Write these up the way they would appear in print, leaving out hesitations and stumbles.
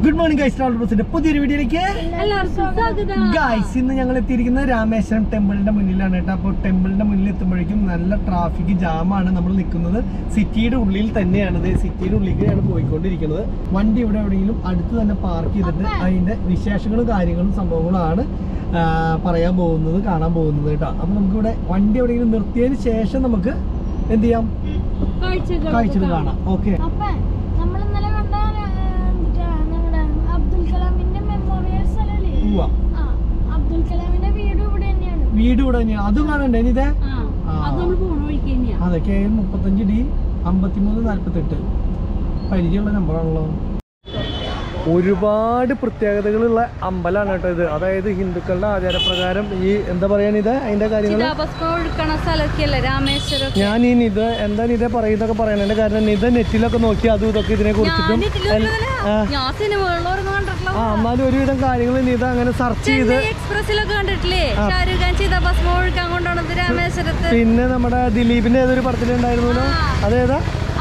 Good morning guys, പുതിയൊരു വീഡിയോയിലേക്ക് guys ഇന്ന് ഞങ്ങൾ എത്തിയിരിക്കുന്നത് രാമേശ്വരം ടെമ്പിളിന്റെ മുന്നിലാണ് കേട്ടോ. അപ്പോൾ ടെമ്പിളിന്റെ മുന്നിൽ എത്തുമ്പോഴേക്കും നല്ല ട്രാഫിക് ജാമാണ്. നമ്മൾ നിൽക്കുന്നത് സിറ്റിയുടെ ഉള്ളിൽ തന്നെയാണ്. സിറ്റിയുടെ ഉള്ളിലേക്കാണ് പോയിക്കൊണ്ടിരിക്കുന്നത്. വണ്ടി ഇവിടെ എവിടെയെങ്കിലും അടുത്ത് തന്നെ പാർക്ക് ചെയ്തിട്ട് അതിന്റെ വിശേഷങ്ങളും കാര്യങ്ങളും സംഭവങ്ങളാണ് പറയാൻ പോകുന്നത്, കാണാൻ പോകുന്നത് കേട്ടോ. അപ്പൊ നമുക്കിവിടെ വണ്ടി എവിടെയെങ്കിലും നിർത്തിയതിന് ശേഷം നമുക്ക് എന്ത് ചെയ്യാം, കാഴ്ചകൾ കാണാം. ഓക്കെ, വീട് ഇവിടെ തന്നെയാണ്. അതും കാണണ്ടേ ഇതേ? അതെ, KL 35D 5348 പരിചയമുള്ള നമ്പറാണല്ലോ. ഒരുപാട് പ്രത്യേകതകളുള്ള അമ്പലമാണ് കേട്ടോ ഇത്. അതായത് ഹിന്ദുക്കളുടെ ആചാരപ്രകാരം ഈ എന്താ പറയാൻ ഇത് അതിന്റെ കാര്യങ്ങൾ ഞാൻ ഈ നിത എന്താ നിത പറയുന്നൊക്കെ പറയണതിന്റെ കാരണം നിത നെറ്റിലൊക്കെ നോക്കി അതും ഇതൊക്കെ ഇതിനെ കുറിച്ചിട്ടും എന്നാലും ഒരുവിധം കാര്യങ്ങൾ നിത അങ്ങനെ സെർച്ച് ചെയ്ത് പിന്നെ നമ്മുടെ ദിലീപിന്റെ ഏതൊരു പടത്തിലുണ്ടായിരുന്നല്ലോ, അതേതാ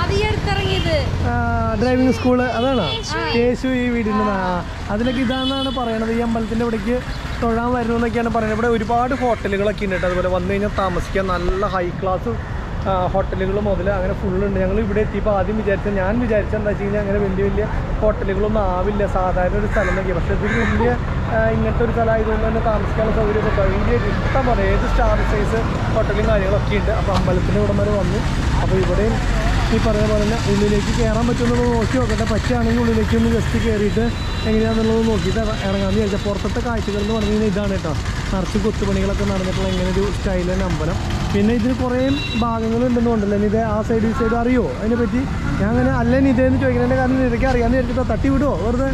ഡ്രൈവിംഗ് സ്കൂള്, അതാണോ കേശു ഈ വീടിൻ്റെ അതിലൊക്കെ ഇതാണെന്നാണ് പറയണത്. ഈ അമ്പലത്തിൻ്റെ ഇവിടേക്ക് തൊഴാൻ വരുന്നതെന്നൊക്കെയാണ് പറയുന്നത്. ഇവിടെ ഒരുപാട് ഹോട്ടലുകളൊക്കെ ഉണ്ട് കേട്ടോ. അതുപോലെ വന്നു കഴിഞ്ഞാൽ താമസിക്കാൻ നല്ല ഹൈ ക്ലാസ് ഹോട്ടലുകൾ മുതൽ അങ്ങനെ ഫുള്ളുണ്ട്. ഞങ്ങൾ ഇവിടെ എത്തിയപ്പോൾ ആദ്യം ഞാൻ വിചാരിച്ചത് എന്താ വെച്ച് കഴിഞ്ഞാൽ അങ്ങനെ വലിയ വലിയ ഹോട്ടലുകളൊന്നും ആവില്ല, സാധാരണ ഒരു സ്ഥലം നോക്കി. പക്ഷേ ഇതിൽ വലിയ ഇങ്ങനത്തെ ഒരു സ്ഥലമായതുകൊണ്ട് തന്നെ താമസിക്കാനുള്ള സൗകര്യമൊക്കെ വലിയ ഇഷ്ടം പോലെ ഏത് സ്റ്റാർ സൈസ് ഹോട്ടലും കാര്യങ്ങളൊക്കെ ഉണ്ട്. അപ്പോൾ അമ്പലത്തിൻ്റെ ഇവിടം വരെ വന്നു. അപ്പോൾ ഇവിടെയും ഈ പറഞ്ഞ പോലെ തന്നെ ഉള്ളിലേക്ക് കയറാൻ പറ്റുമെന്നുള്ളത് നോക്കി നോക്കട്ടെ. പറ്റുകയാണെങ്കിൽ ഉള്ളിലേക്ക് ഒന്ന് ജസ്റ്റ് കയറിയിട്ട് എങ്ങനെയാണെന്നുള്ളത് നോക്കിയിട്ട് ഇറങ്ങാമെന്ന് വിചാരിച്ചാൽ. പുറത്തത്തെ കാഴ്ചകൾ എന്ന് പറഞ്ഞു കഴിഞ്ഞാൽ ഇതാണ് കേട്ടോ. നിറച്ച് കൊത്തുപണികളൊക്കെ നടന്നിട്ടുള്ള ഇങ്ങനെ ഒരു സ്റ്റൈലിൻ്റെ അമ്പലം. പിന്നെ ഇതിന് കുറേ ഭാഗങ്ങളുണ്ടെന്നുണ്ടല്ലോ. ഇത് ആ സൈഡ് ഈ സൈഡ് അറിയുമോ അതിനെപ്പറ്റി? ഞാൻ അങ്ങനെ അല്ലേ നിതേന്ന് ചോദിക്കുന്നതിൻ്റെ കാരണം ഇതൊക്കെ അറിയാമെന്ന് വിചാരിച്ചിട്ടോ. തട്ടി വിടുമോ വെറുതെ?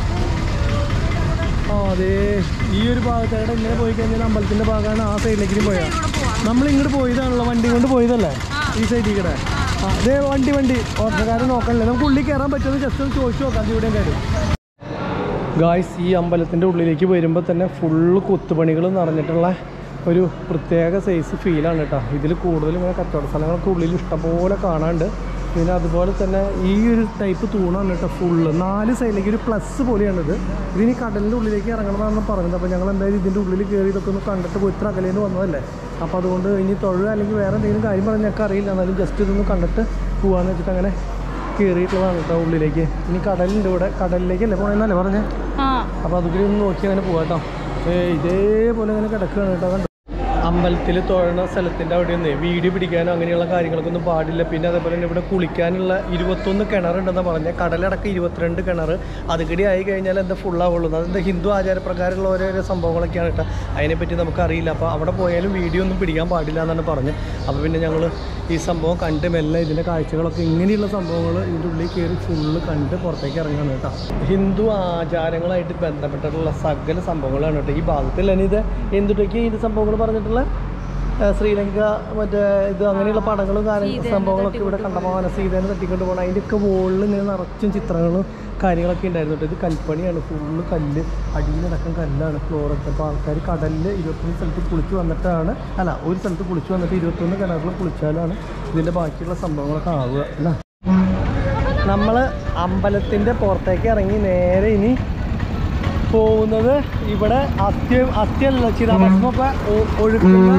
അതെ, ഈ ഒരു ഭാഗത്തേടെ ഇങ്ങനെ പോയി കഴിഞ്ഞാൽ അമ്പലത്തിൻ്റെ ഭാഗമാണ്. ആ സൈഡിലേക്ക് പോയാൽ നമ്മൾ ഇങ്ങോട്ട് പോയതാണല്ലോ, വണ്ടി കൊണ്ട് പോയതല്ലേ ഈ സൈഡിൽ കൂടെ. അതേ വണ്ടി ഓട്ടോക്കാരൻ നോക്കണല്ലേ. നമുക്ക് ഉള്ളിൽ കയറാൻ പറ്റുമെന്ന് ജസ്റ്റ് ഒന്ന് ചോദിച്ചു നോക്കാം ഇവിടെയും കാര്യം. ഗായ്സ്, ഈ അമ്പലത്തിൻ്റെ ഉള്ളിലേക്ക് വരുമ്പോൾ തന്നെ ഫുള്ള് കൊത്തുപണികൾ നിറഞ്ഞിട്ടുള്ള ഒരു പ്രത്യേക സൈസ് ഫീലാണ് കേട്ടോ. ഇതിൽ കൂടുതലും ഇങ്ങനെ കച്ചവട സ്ഥലങ്ങളൊക്കെ ഉള്ളിൽ ഇഷ്ടംപോലെ കാണാനുണ്ട്. പിന്നെ അതുപോലെ തന്നെ ഈ ഒരു ടൈപ്പ് തൂണാണ് കേട്ടോ. ഫുള്ള് 4 സൈഡിലേക്ക് ഒരു പ്ലസ് പോലെയാണിത്. ഇതിനി കടലിൻ്റെ ഉള്ളിലേക്ക് ഇറങ്ങണമെന്നാണ് പറഞ്ഞത്. അപ്പോൾ ഞങ്ങൾ എന്തായാലും ഇതിൻ്റെ ഉള്ളിൽ കയറി ഇതൊക്കെ ഒന്ന് കണ്ടിട്ട് പോയി. ഇത്ര അകലേന്ന് വന്നതല്ലേ, അപ്പോൾ അതുകൊണ്ട് ഇനി തൊഴുക അല്ലെങ്കിൽ വേറെ എന്തെങ്കിലും കാര്യം പറഞ്ഞാൽ ഞങ്ങൾക്ക് അറിയില്ല. എന്നാലും ജസ്റ്റ് ഇതൊന്ന് കണ്ടിട്ട് പോകാമെന്ന് വെച്ചിട്ട് അങ്ങനെ കയറിയിട്ടുള്ളതാണ് കേട്ടോ ഉള്ളിലേക്ക്. ഇനി കടലിൻ്റെ ഇവിടെ, കടലിലേക്കല്ലേ പോകണമെന്നല്ലേ പറഞ്ഞേ. അപ്പോൾ അതുകൂടി ഒന്ന് നോക്കി അങ്ങനെ പോകാം കേട്ടോ. ഇതേപോലെ അങ്ങനെ കിടക്കുകയാണ് കേട്ടോ. അമ്പലത്തിൽ തൊഴുന്ന സ്ഥലത്തിൻ്റെ അവിടെ ഒന്ന് വീഡിയോ പിടിക്കാനോ അങ്ങനെയുള്ള കാര്യങ്ങൾക്കൊന്നും പാടില്ല. പിന്നെ അതേപോലെ തന്നെ ഇവിടെ കുളിക്കാനുള്ള 21 കിണറുണ്ടെന്ന് പറഞ്ഞാൽ കടലടക്കം 22 കിണർ. അതുകൂടി ആയി കഴിഞ്ഞാൽ എന്താ ഫുള്ളാവുള്ളൂ. അതെന്താ ഹിന്ദു ആചാരപ്രകാരമുള്ള ഓരോരോ സംഭവങ്ങളൊക്കെയാണ് കേട്ടോ. അതിനെപ്പറ്റി നമുക്കറിയില്ല. അപ്പോൾ അവിടെ പോയാലും വീഡിയോ ഒന്നും പിടിക്കാൻ പാടില്ല എന്നാണ് പറഞ്ഞത്. അപ്പോൾ പിന്നെ ഞങ്ങൾ ഈ സംഭവം കണ്ട് മെല്ലെ ഇതിൻ്റെ കാഴ്ചകളൊക്കെ ഇങ്ങനെയുള്ള സംഭവങ്ങൾ ഇതിൻ്റെ ഉള്ളിൽ കയറി ഫുള്ള് കണ്ട് പുറത്തേക്ക് ഇറങ്ങുകയാണ് കേട്ടോ. ഹിന്ദു ആചാരങ്ങളായിട്ട് ബന്ധപ്പെട്ടിട്ടുള്ള സകല സംഭവങ്ങളാണ് കേട്ടോ ഈ ഭാഗത്തിൽ തന്നെ. ഇത് എന്തുട്ടൊക്കെ ഇത് സംഭവങ്ങൾ പറഞ്ഞിട്ടുള്ള ശ്രീലങ്ക മറ്റേ ഇത് അങ്ങനെയുള്ള പടങ്ങളും സംഭവങ്ങളൊക്കെ ഇവിടെ കണ്ടമാനം സീതേനെ തട്ടിക്കൊണ്ട് പോകണം. അതിൻ്റെയൊക്കെ മുകളിൽ ഇങ്ങനെ നിറച്ചും ചിത്രങ്ങളും കാര്യങ്ങളൊക്കെ ഉണ്ടായിരുന്നു കേട്ടോ. ഇത് കൽപ്പണിയാണ്, ഫുള്ള് കല്ല്, അടിയിലടക്കം കല്ലാണ് ഫ്ലോറൊക്കെ. അപ്പോൾ ആൾക്കാർ കടലിൽ 21 സ്ഥലത്ത് കുളിച്ച് വന്നിട്ടാണ്, അല്ല ഒരു സ്ഥലത്ത് കുളിച്ച് വന്നിട്ട് 21 കിണറിൽ കുളിച്ചാലാണ് ഇതിൻ്റെ ബാക്കിയുള്ള സംഭവങ്ങളൊക്കെ ആവുക അല്ല. നമ്മൾ അമ്പലത്തിൻ്റെ പുറത്തേക്ക് ഇറങ്ങി നേരെ ഇനി പോകുന്നത് ഇവിടെ അത്യല്ല ചിതാഭസ്മൊക്കെ ഒഴുക്കുന്ന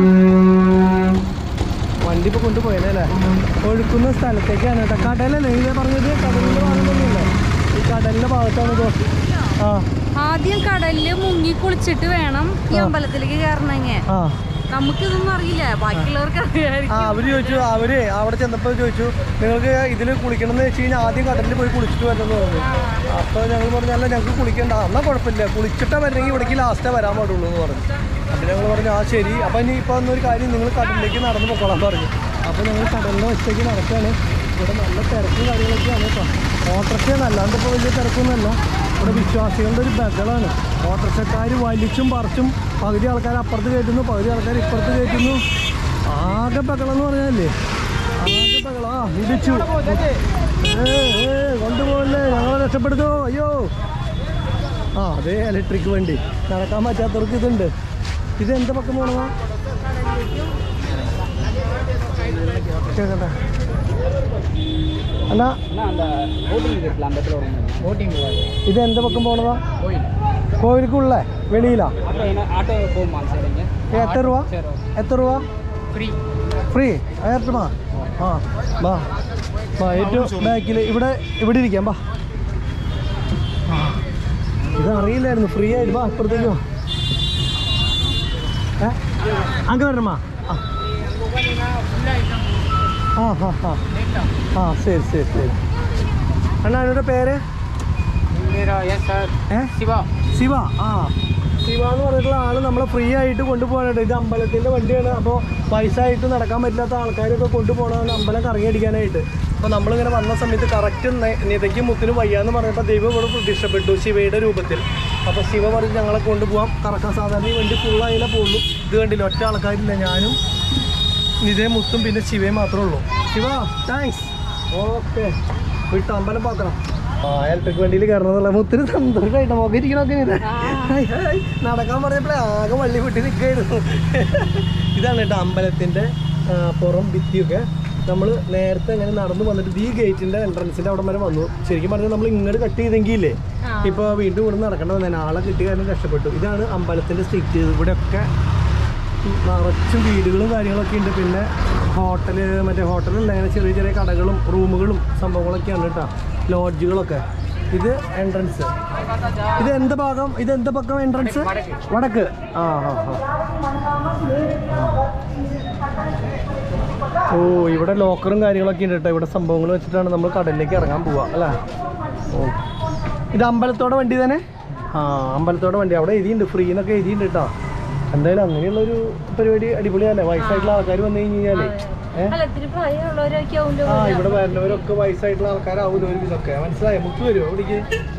വണ്ടി ഇപ്പോൾ കൊണ്ടുപോയല്ലേ ഒഴുക്കുന്ന സ്ഥലത്തേക്കാണ് കേട്ടോ. കടലല്ലേ ഇതേ പറഞ്ഞത്? കടലിൻ്റെ ഭാഗത്തൊന്നുമില്ല, ഈ കടലിൻ്റെ ഭാഗത്താണ്. ആദ്യം കടലില് മുങ്ങി കുളിച്ചിട്ട് വേണം ഈ അമ്പലത്തിലേക്ക് കയറണമെങ്കിൽ. നമുക്കിതൊന്നും അറിയില്ല, ബാക്കിയുള്ളവർക്ക് അവര് ചോദിച്ചു, അവര് അവിടെ ചെന്നപ്പോൾ ചോദിച്ചു നിങ്ങൾക്ക് ഇതിൽ കുളിക്കണം എന്ന് വെച്ച് കഴിഞ്ഞാൽ ആദ്യം കടലിൽ പോയി കുളിച്ചിട്ട് വരണമെന്ന് പറഞ്ഞു. അപ്പോൾ ഞങ്ങൾ പറഞ്ഞു അല്ല ഞങ്ങൾക്ക് കുളിക്കണ്ട, എന്നാൽ കുഴപ്പമില്ല, കുളിച്ചിട്ടാ വരണമെങ്കിൽ ഇവിടേക്ക് ലാസ്റ്റേ വരാൻ പാടുള്ളൂ എന്ന് പറഞ്ഞു. അപ്പോൾ ഞങ്ങൾ പറഞ്ഞു ആ ശരി. അപ്പോൾ ഇനി ഇപ്പോൾ എന്നൊരു കാര്യം നിങ്ങൾ കടലിലേക്ക് നടന്ന് പൊക്കോളാൻ പറഞ്ഞു. അപ്പോൾ ഞങ്ങൾ കടലിൻ്റെ വശത്തേക്ക് നടക്കുകയാണ്. ഇവിടെ നല്ല തിരക്കും കാര്യങ്ങളൊക്കെയാണ് കേട്ടോ. ഓട്ടോറിക്ഷയാണ്, അല്ലാണ്ട് ഇപ്പോൾ വലിയ തിരക്കൊന്നുമല്ല. ഇവിടെ വിശ്വാസികളുടെ ഒരു ബഹളാണ്. ഓട്ടോറിക്ഷക്കാർ വലിച്ചും പറിച്ചും പകുതി ആൾക്കാർ അപ്പുറത്ത് കയറ്റുന്നു, പകുതി ആൾക്കാർ ഇപ്പുറത്ത് കയറ്റുന്നു. ആകെ ബഹളം എന്ന് പറഞ്ഞാലേ ആകെ ബഹളം. ഇടിച്ചു കൊണ്ടുപോകല്ലേ, ഞങ്ങളെ രക്ഷപ്പെടുത്തോ, അയ്യോ. അതേ ഇലക്ട്രിക് വണ്ടി, നടക്കാൻ പറ്റാത്തവർക്ക് ഇതുണ്ട്. ഇത് എന്താ പക്കം പോകണോ കേൾക്കട്ടെ. അല്ല ഇത് എന്ത് പക്കം പോണതാ? കോവിൽക്കുള്ള വെളിയിലാ? എത്ര രൂപ? എത്ര രൂപ? ഫ്രീ 1000 രൂപ. ആ ബാ ബാ, ഏറ്റവും ബാക്കിൽ ഇവിടെ ഇരിക്കാം. ബാ, ഇത് അറിയില്ലായിരുന്നു, ഫ്രീ ആയിട്ട്. ബാ അപ്പുറത്തേക്ക് വാ. അങ്ങ് വരണമാ? ആ ശരി ശരി ശരി. അണ്ണാ അതിൻ്റെ പേര്? ശിവ. ആ ശിവ എന്ന് പറഞ്ഞിട്ടുള്ള ആള് നമ്മളെ ഫ്രീ ആയിട്ട് കൊണ്ടുപോകാനായിട്ട്. ഇത് അമ്പലത്തിൻ്റെ വണ്ടിയാണ്. അപ്പോൾ പൈസ ആയിട്ട് നടക്കാൻ പറ്റാത്ത ആൾക്കാരൊക്കെ കൊണ്ടുപോകണമെന്ന് അമ്പലം കറങ്ങിയടിക്കാനായിട്ട്. അപ്പോൾ നമ്മളിങ്ങനെ വന്ന സമയത്ത് കറക്റ്റ് നിതയ്ക്കും മുത്തിനും വയ്യാന്ന് പറഞ്ഞപ്പോൾ ദൈവം ഇവിടെ പ്രതിഷ്ഠപ്പെട്ടു ശിവയുടെ രൂപത്തിൽ. അപ്പോൾ ശിവ പറഞ്ഞ് ഞങ്ങളെ കൊണ്ടുപോകാം കറക്കാൻ. സാധാരണ ഈ വണ്ടി ഫുള്ളായാലേ പോകുള്ളൂ. ഇത് കണ്ടില്ല, ഒറ്റ ആൾക്കാരില്ല, ഞാനും നിതയും മുത്തും പിന്നെ ശിവയും മാത്രമേ ഉള്ളൂ. ശിവ താങ്ക്സ്. ഓക്കെ, വിട്ട് അമ്പലം പാക്കണം. ആ ഇലക്ട്രിക് വണ്ടിയിൽ കയറണമെന്നുള്ള മുത്തിന് സന്തോഷമായിട്ട് നോക്കിയിരിക്കണമൊക്കെ ഇത്. നടക്കാൻ പറഞ്ഞപ്പോഴേ ആകെ വള്ളി വിട്ടി നിൽക്കുകയായിരുന്നു. ഇതാണ് കേട്ടോ അമ്പലത്തിൻ്റെ പുറം ഭിത്തിയൊക്കെ. നമ്മൾ നേരത്തെ ഇങ്ങനെ നടന്നു വന്നിട്ട് ഈ ഗേറ്റിൻ്റെ എൻട്രൻസിൻ്റെ അവിടെ വരെ വന്നു. ശരിക്കും പറഞ്ഞാൽ നമ്മൾ ഇങ്ങോട്ട് കട്ട് ചെയ്തെങ്കിലേ ഇപ്പോൾ വീണ്ടും ഇവിടെ നടക്കേണ്ട വന്നേ. ആളെ കിട്ടിയ കാരണം കഷ്ടപ്പെട്ടു. ഇതാണ് അമ്പലത്തിൻ്റെ സ്ട്രീറ്റ്. ഇവിടെയൊക്കെ നിറച്ചും വീടുകളും കാര്യങ്ങളൊക്കെ ഉണ്ട്. പിന്നെ മറ്റേ ഹോട്ടലല്ല, അങ്ങനെ ചെറിയ ചെറിയ കടകളും റൂമുകളും സംഭവങ്ങളൊക്കെയാണ് കേട്ടോ, ലോഡ്ജുകളൊക്കെ. ഇത് എൻട്രൻസ്. ഇത് എന്താ ഭാഗം? ഇത് എന്താ പക്കം എൻട്രൻസ്? വടക്ക്. ആ ആ ഓ, ഇവിടെ ലോക്കറും കാര്യങ്ങളൊക്കെ ഉണ്ട് കേട്ടോ. ഇവിടെ സംഭവങ്ങൾ വെച്ചിട്ടാണ് നമ്മൾ കടലിലേക്ക് ഇറങ്ങാൻ പോവുക അല്ലേ? ഓ, ഇത് അമ്പലത്തോടെ വണ്ടി തന്നെ? ആ അമ്പലത്തോടെ വണ്ടി. അവിടെ എഴുതിയുണ്ട് ഫ്രീ എന്നൊക്കെ എഴുതിയുണ്ട് കേട്ടോ. എന്തായാലും അങ്ങനെയുള്ളൊരു പരിപാടി അടിപൊളിയല്ലേ? വയസ്സായിട്ടുള്ള ആൾക്കാർ വന്നു കഴിഞ്ഞാലേ ഇവിടെ വരുന്നവരൊക്കെ വയസ്സായിട്ടുള്ള ആൾക്കാരാവൂലോ ഒരു ഇതൊക്കെ. മനസ്സിലായോ? മുത്ത് വരുമോ ഇവിടേക്ക്?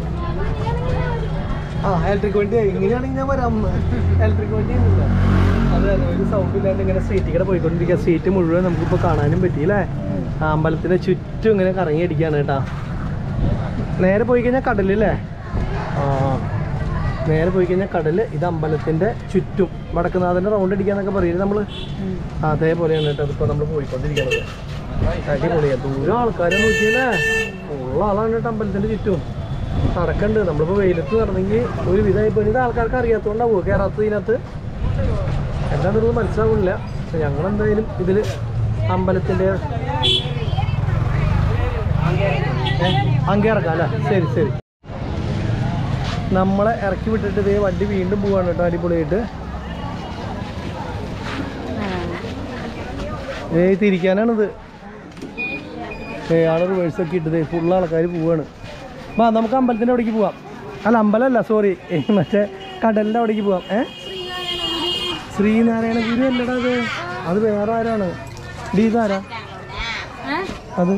ആ ഇലക്ട്രിക് വണ്ടി ഇങ്ങനെയാണെങ്കിൽ ഞാൻ വരാം. ഇലക്ട്രിക് വണ്ടി ഉണ്ടല്ലോ. അതെ, ഒരു സൗണ്ട് ഇല്ലാണ്ട് ഇങ്ങനെ സ്ട്രീറ്റിൽ പോയിക്കൊണ്ടിരിക്കുക. സ്ട്രീറ്റ് മുഴുവൻ നമുക്കിപ്പോൾ കാണാനും പറ്റിയില്ലേ? ആ അമ്പലത്തിൻ്റെ ചുറ്റും ഇങ്ങനെ കറങ്ങി അടിക്കുകയാണ് കേട്ടോ. നേരെ പോയി കഴിഞ്ഞാൽ കടലല്ലേ? ആ നേരെ പോയി കഴിഞ്ഞാൽ കടൽ. ഇത് അമ്പലത്തിൻ്റെ ചുറ്റും വടക്കുന്നാഥൻ്റെ റൗണ്ട് അടിക്കാന്നൊക്കെ പറയില്ലേ നമ്മൾ, അതേപോലെയാണ് കേട്ടോ അതിപ്പോൾ നമ്മൾ പോയിക്കൊണ്ടിരിക്കുന്നത്. അടിപൊളിയാണ്. ദൂരം ആൾക്കാരെ നോക്കിയല്ലേ, ഉള്ള ആളാണ് കേട്ടോ അമ്പലത്തിൻ്റെ ചുറ്റും. നടക്കണ്ട്. നമ്മളിപ്പോൾ വെയിലത്ത് നടന്നെങ്കിൽ ഒരു വിധമായി പോയി. ഇത് ആൾക്കാർക്ക് അറിയാത്തതുകൊണ്ടാവുമോ കയറാത്തതിനകത്ത്? എന്താണെന്നുള്ളത് മനസ്സിലാവുന്നില്ല. പക്ഷെ ഞങ്ങളെന്തായാലും ഇതിൽ അമ്പലത്തിൻ്റെ അങ്ങേറക്കാം അല്ലേ? ശരി ശരി. നമ്മളെ ഇറക്കി വിട്ടിട്ട് ഇതേ വണ്ടി വീണ്ടും പോവാണ് കേട്ടോ അടിപൊളിയായിട്ട്. തിരിക്കാനാണിത്. ആള് റിവേഴ്സൊക്കെ ഇട്ടത് ഫുള്ള് ആൾക്കാർ പോവാണ്. വാ നമുക്ക് അമ്പലത്തിൻ്റെ അവിടേക്ക് പോവാം. അല്ല അമ്പലമല്ല, സോറി, മറ്റേ കടലിൻ്റെ അവിടേക്ക് പോവാം. ശ്രീനാരായണ ഗുരു അല്ലടാ അത്. അത് വേറെ ആരാണ്? ഇതാരാ അത്?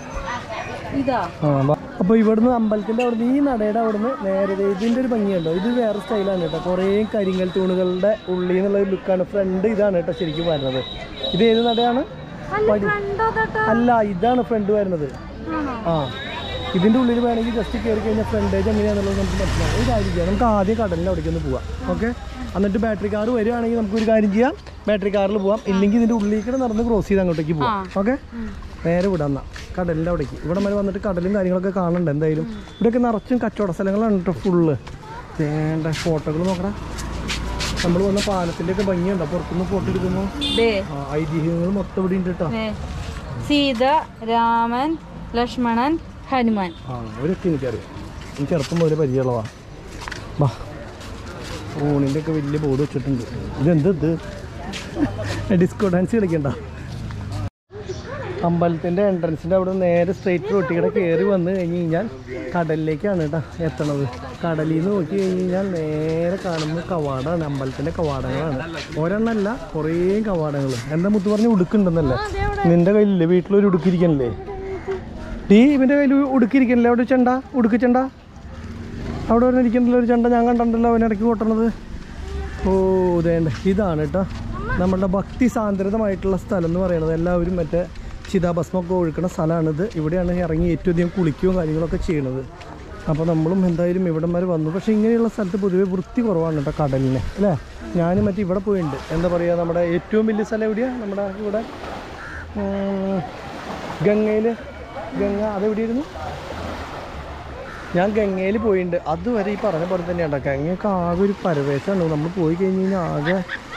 ആ അപ്പോൾ ഇവിടുന്ന് അമ്പലത്തിൻ്റെ അവിടുന്ന് ഈ നടയുടെ അവിടുന്ന് നേരെ ഇതിൻ്റെ ഒരു ഭംഗിയുണ്ടോ? ഇത് വേറെ സ്റ്റൈലാണ് കേട്ടോ. കുറേ കരിങ്കൽ തൂണുകളുടെ ഉള്ളിൽ നിന്നുള്ള ഒരു ലുക്കാണ്. ഫ്രണ്ട് ഇതാണ് കേട്ടോ ശരിക്കും വരുന്നത്. ഇത് ഏത് നടയാണ്? അല്ല, ഇതാണ് ഫ്രണ്ട് വരുന്നത്. ആ ഇതിൻ്റെ ഉള്ളിൽ വേണമെങ്കിൽ ജസ്റ്റ് കയറി കഴിഞ്ഞാൽ ഫ്രണ്ടേജ് എങ്ങനെയാണെന്നുള്ളത് നമുക്ക് മനസ്സിലാവും. ഒരു കാര്യം ചെയ്യാം, നമുക്ക് ആദ്യം കടലിൻ്റെ അവിടേക്ക് ഒന്ന് പോവാം. ഓക്കെ, എന്നിട്ട് ബാറ്ററി കാർ വരികയാണെങ്കിൽ നമുക്കൊരു കാര്യം ചെയ്യാം, ബാറ്ററി കാറിൽ പോവാം. ഇല്ലെങ്കിൽ ഇതിൻ്റെ ഉള്ളിലേക്ക് നടന്ന് ക്രോസ് ചെയ്ത് അങ്ങോട്ടേക്ക് പോവാം. ഓക്കെ, നേരെ വിടാം കടലിൻ്റെ അവിടേക്ക്. ഇവിടെ വരെ വന്നിട്ട് കടലും കാര്യങ്ങളൊക്കെ കാണണ്ട. എന്തായാലും ഇവിടെയൊക്കെ നിറച്ചും കച്ചവട സ്ഥലങ്ങളാണ് കേട്ടോ ഫുള്ള്. വേണ്ട ഫോട്ടോകൾ നോക്കണം. നമ്മൾ വന്ന പാലത്തിൻ്റെ ഒക്കെ ഭംഗിയുണ്ടോ? പുറത്തുനിന്ന് ഫോട്ടോ എടുക്കുന്നു. ഐതിഹ്യങ്ങൾ മൊത്തം ഇവിടെ ഉണ്ട് കേട്ടോ. സീത, രാമൻ, ലക്ഷ്മണൻ, ഹനുമാൻ. അവരൊക്കെ എനിക്കറിയാം. എനിക്ക് ചെറുപ്പം മുതലേ പരിചയമുള്ളതാണ്. വാ, ഫോണിൻ്റെ ഒക്കെ വലിയ ബോർഡ് വെച്ചിട്ടുണ്ട്. ഇതെന്ത് ഡിസ്കോ ഡാൻസ് കളിക്കണ്ട. അമ്പലത്തിൻ്റെ എൻട്രൻസിൻ്റെ അവിടെ നേരെ സ്ട്രെയിറ്റ് റോട്ടിൽ കയറി വന്ന് കഴിഞ്ഞ് കഴിഞ്ഞാൽ കടലിലേക്കാണ് കേട്ടോ എത്തണത്. കടലിൽ നിന്ന് നോക്കി കഴിഞ്ഞ് കഴിഞ്ഞാൽ നേരെ കാണുന്ന കവാടമാണ്, അമ്പലത്തിൻ്റെ കവാടങ്ങളാണ്. ഒരെണ്ണമല്ല, കുറേ കവാടങ്ങൾ. എന്താ മുത്ത് പറഞ്ഞ് ഉടുക്കുണ്ടെന്നല്ലേ? നിൻ്റെ കയ്യിലില്ലേ വീട്ടിലൊരു ഉടുക്കിരിക്കണല്ലേ? ഇവൻ്റെ കയ്യിൽ ഉടുക്കിരിക്കണല്ലേ? അവിടെ ചെണ്ട, ഉടുക്ക് ചെണ്ട അവിടെ വരെ ഇരിക്കണ്ടല്ലോ ഒരു ചെണ്ട. ഞാൻ കണ്ടിട്ടുണ്ടല്ലോ അവനിടയ്ക്ക് കൊട്ടണത്. ഓ ഇതേണ്ട, ഇതാണ് കേട്ടോ നമ്മളുടെ ഭക്തി സാന്ദ്രതമായിട്ടുള്ള സ്ഥലം എന്ന് പറയുന്നത്. എല്ലാവരും മറ്റേ ചിതാഭസ്മൊക്കെ ഒഴുക്കുന്ന സ്ഥലമാണിത്. ഇവിടെയാണ് ഇറങ്ങി ഏറ്റവും അധികം കുളിക്കുകയും കാര്യങ്ങളൊക്കെ ചെയ്യണത്. അപ്പോൾ നമ്മളും എന്തായാലും ഇവിടം വരെ വന്നു. പക്ഷേ ഇങ്ങനെയുള്ള സ്ഥലത്ത് പൊതുവേ വൃത്തി കുറവാണ് കേട്ടോ കടലിന്, അല്ലേ? ഞാനും മറ്റേ ഇവിടെ പോയിട്ടുണ്ട്. എന്താ പറയുക, നമ്മുടെ ഏറ്റവും വലിയ സ്ഥലം എവിടെയാണ്? നമ്മുടെ ഇവിടെ ഗംഗയിൽ ഗംഗ അതെവിടെയായിരുന്നു? ഞാൻ ഗംഗയിൽ പോയിട്ടുണ്ട്. അതുവരെ ഈ പറഞ്ഞ പോലെ തന്നെയാണ്. ഗംഗയൊക്കെ ആകെ ഒരു പരവേശമാണ്. നമ്മൾ പോയി കഴിഞ്ഞ് കഴിഞ്ഞാൽ ആകെ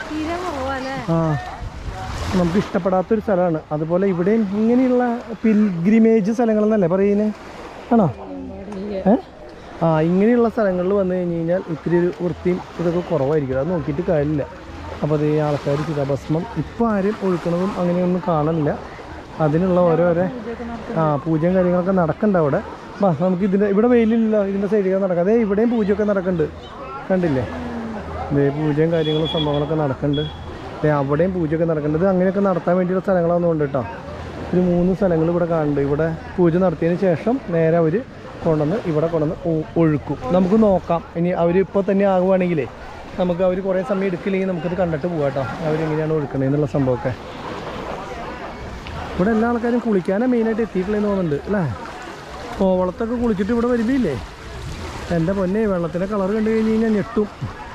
നമുക്ക് ഇഷ്ടപ്പെടാത്തൊരു സ്ഥലമാണ്. അതുപോലെ ഇവിടെയും ഇങ്ങനെയുള്ള പിൽഗ്രിമേജ് സ്ഥലങ്ങളെന്നല്ലേ പറയുന്നത്? ആണോ? ഇങ്ങനെയുള്ള സ്ഥലങ്ങളിൽ വന്നു കഴിഞ്ഞ് കഴിഞ്ഞാൽ ഇത്തിരി ഒരു വൃത്തിയും ഇതൊക്കെ കുറവായിരിക്കും. അത് നോക്കിയിട്ട് കാര്യമില്ല. അപ്പോൾ അത് ഈ ആൾക്കാർ ചിതാഭസ്മം ഇപ്പോൾ ആരും ഒഴുക്കണതും അങ്ങനെയൊന്നും കാണാനില്ല. അതിനുള്ള ഓരോരോ പൂജയും കാര്യങ്ങളൊക്കെ നടക്കുന്നുണ്ട് അവിടെ. നമുക്ക് ഇവിടെ വെയിലില്ല, ഇതിൻ്റെ സൈഡിൽ നടക്കാം. അതേ ഇവിടെയും പൂജയൊക്കെ നടക്കുന്നുണ്ട്, കണ്ടില്ലേ? ഇതേ പൂജയും കാര്യങ്ങളും സംഭവങ്ങളൊക്കെ നടക്കുന്നുണ്ട്. അവിടെയും പൂജയൊക്കെ നടക്കേണ്ടത്. അങ്ങനെയൊക്കെ നടത്താൻ വേണ്ടിയുള്ള സ്ഥലങ്ങളൊന്നും കേട്ടോ. ഒരു 3 സ്ഥലങ്ങൾ ഇവിടെ കാണുന്നുണ്ട്. ഇവിടെ പൂജ നടത്തിയതിന് ശേഷം നേരെ അവർ ഇവിടെ കൊണ്ടുവന്ന് ഒഴുക്കും. നമുക്ക് നോക്കാം. ഇനി അവരിപ്പോൾ തന്നെ ആകുവാണെങ്കിലേ നമുക്ക് അവർ കുറേ സമയം എടുക്കില്ലെങ്കിൽ നമുക്കത് കണ്ടിട്ട് പോകാം കേട്ടോ, അവരെങ്ങനെയാണ് ഒഴുക്കണേന്നുള്ള സംഭവമൊക്കെ. ഇവിടെ എല്ലാ ആൾക്കാരും കുളിക്കാനാണ് മെയിനായിട്ട് എത്തിയിട്ടുള്ളതെന്ന് തോന്നുന്നുണ്ട് അല്ലേ? കോവളത്തൊക്കെ കുളിച്ചിട്ട് ഇവിടെ വരുമ്പോയില്ലേ, എൻ്റെ പൊന്നെ വെള്ളത്തിൻ്റെ കളർ കണ്ടു കഴിഞ്ഞ് കഴിഞ്ഞാൽ ഞെട്ടും.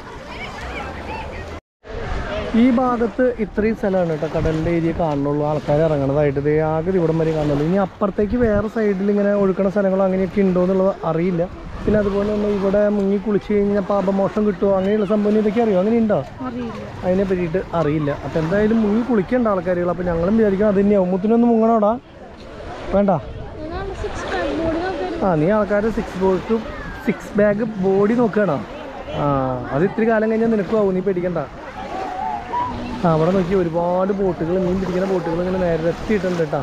ഈ ഭാഗത്ത് ഇത്രയും സ്ഥലമാണ് കേട്ടോ കടലിൻ്റെ ഏരിയ കാണുന്നുള്ളൂ, ആൾക്കാർ ഇറങ്ങണതായിട്ട്. ഇത് ആകെ ഇവിടം വരെ കാണുന്നുള്ളൂ. ഇനി അപ്പുറത്തേക്ക് വേറെ സൈഡിൽ ഇങ്ങനെ ഒഴുക്കണ സ്ഥലങ്ങളോ അങ്ങനെയൊക്കെ ഉണ്ടോ എന്നുള്ളത് അറിയില്ല. പിന്നെ അതുപോലെ തന്നെ ഇവിടെ മുങ്ങി കുളിച്ച് കഴിഞ്ഞാൽ പാപമോഷം കിട്ടുമോ അങ്ങനെയുള്ള സംഭവം ഇതൊക്കെ അറിയോ? അങ്ങനെ ഉണ്ടോ? അതിനെ പറ്റിയിട്ട് അറിയില്ല. അപ്പം എന്തായാലും മുങ്ങി കുളിക്കേണ്ട ആൾക്കാരുകൾ. അപ്പം ഞങ്ങളും വിചാരിക്കും അത് തന്നെയാവും. മുത്തിനൊന്ന് മുങ്ങണോടാ? വേണ്ട. നീ ആൾക്കാർ 6 ബാഗ് ബോഡി നോക്കുകയാണോ? അത് ഇത്തിരി കാലം കഴിഞ്ഞാൽ നിനക്കും ആവും, നീ പേടിക്കണ്ട. അവിടെ നോക്കി ഒരുപാട് ബോട്ടുകൾ, മീൻ പിടിക്കുന്ന ബോട്ടുകൾ ഇങ്ങനെ നിരത്തിയിട്ടുണ്ട് കേട്ടോ.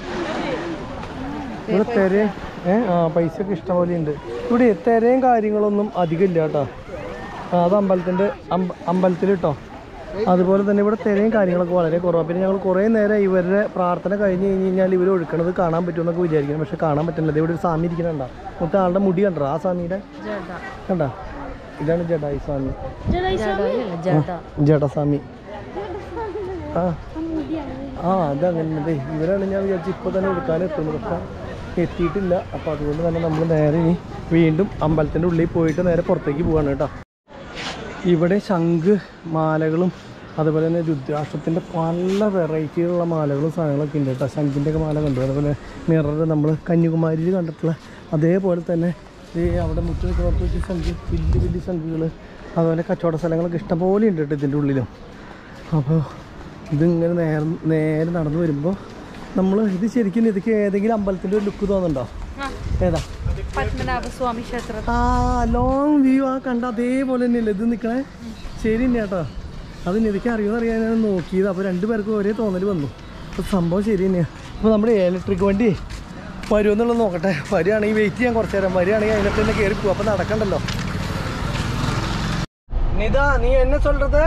ഇവിടെ തിര പൈസയൊക്കെ ഇഷ്ടംപോലെ ഉണ്ട്. ഇവിടെ തിരയും കാര്യങ്ങളൊന്നും അധികം ഇല്ല കേട്ടോ. അത് അമ്പലത്തിൽ കേട്ടോ. അതുപോലെ തന്നെ ഇവിടെ തിരയും കാര്യങ്ങളൊക്കെ വളരെ കുറവാണ്. പിന്നെ ഞങ്ങൾ കുറേ നേരം ഇവരുടെ പ്രാർത്ഥന കഴിഞ്ഞ് കഴിഞ്ഞാൽ ഇവർ ഒഴുക്കണത് കാണാൻ പറ്റുമെന്നൊക്കെ വിചാരിക്കണം. പക്ഷെ കാണാൻ പറ്റുന്നില്ല. ഇവിടെ ഒരു സ്വാമി ഇരിക്കണുണ്ടോ? മൊത്തം ആളുടെ മുടി കണ്ടോ? ആ സ്വാമിയുടെ കണ്ടോ? ഇതാണ് ജഡായി സ്വാമി, ജഡസ്വാമി. അതങ്ങനെ ഇവരാണ് ഞാൻ വിചാരിച്ചു ഇപ്പോൾ തന്നെ എടുക്കാനെത്തുന്നത്. പക്ഷെ എത്തിയിട്ടില്ല. അപ്പോൾ അതുകൊണ്ട് തന്നെ നമ്മൾ നേരെ ഇനി വീണ്ടും അമ്പലത്തിൻ്റെ ഉള്ളിൽ പോയിട്ട് നേരെ പുറത്തേക്ക് പോവാണ് കേട്ടോ. ഇവിടെ ശംഖ് മാലകളും അതുപോലെ തന്നെ രുദ്രാക്ഷത്തിൻ്റെ പല വെറൈറ്റിയിലുള്ള മാലകളും സാധനങ്ങളൊക്കെ ഉണ്ട് കേട്ടോ. ശംഖിൻ്റെ ഒക്കെ മാല കണ്ടു. അതുപോലെ മിറർ നമ്മൾ കന്യാകുമാരിയിൽ കണ്ടിട്ടുള്ള അതേപോലെ തന്നെ അവിടെ മുറ്റ നിൽക്കുന്നവർക്ക് വെച്ച് ശംഖ്, വലിയ വലിയ ശംഖുകൾ, അതുപോലെ കച്ചവട സ്ഥലങ്ങളൊക്കെ ഇഷ്ടംപോലെ ഉണ്ട് കേട്ടോ ഇതിൻ്റെ ഉള്ളിലും. അപ്പോൾ ഇതിങ്ങനെ നേരെ നടന്നു വരുമ്പോൾ നമ്മൾ ഇത് ശരിക്കും ഇതൊക്കെ ഏതെങ്കിലും അമ്പലത്തിൻ്റെ ഒരു ലുക്ക് തോന്നുന്നുണ്ടോ? ഏതാ? പത്മനാഭസ്വാമി ക്ഷേത്രം. ലോങ് വ്യൂ കണ്ട അതേപോലെ തന്നെയല്ലേ ഇത് നിൽക്കണേ? ശരി തന്നെ കേട്ടോ. അത് നിനക്ക് അറിയാമെന്നറിയാനാണ് നോക്കിയത്. അപ്പോൾ 2 പേർക്കും ഒരേ തോന്നൽ വന്നു. അപ്പോൾ സംഭവം ശരി തന്നെയാണ്. അപ്പോൾ നമ്മുടെ ഇലക്ട്രിക് വണ്ടി വരുമെന്നുള്ളത് നോക്കട്ടെ. വരികയാണെങ്കിൽ വെയിറ്റ് ചെയ്യാൻ കുറച്ച് നേരം. വരികയാണെങ്കിൽ അതിനകത്ത് തന്നെ കയറി പോകും. അപ്പോൾ നടക്കണ്ടല്ലോ. നിതാ നീ എന്നെ சொல்றது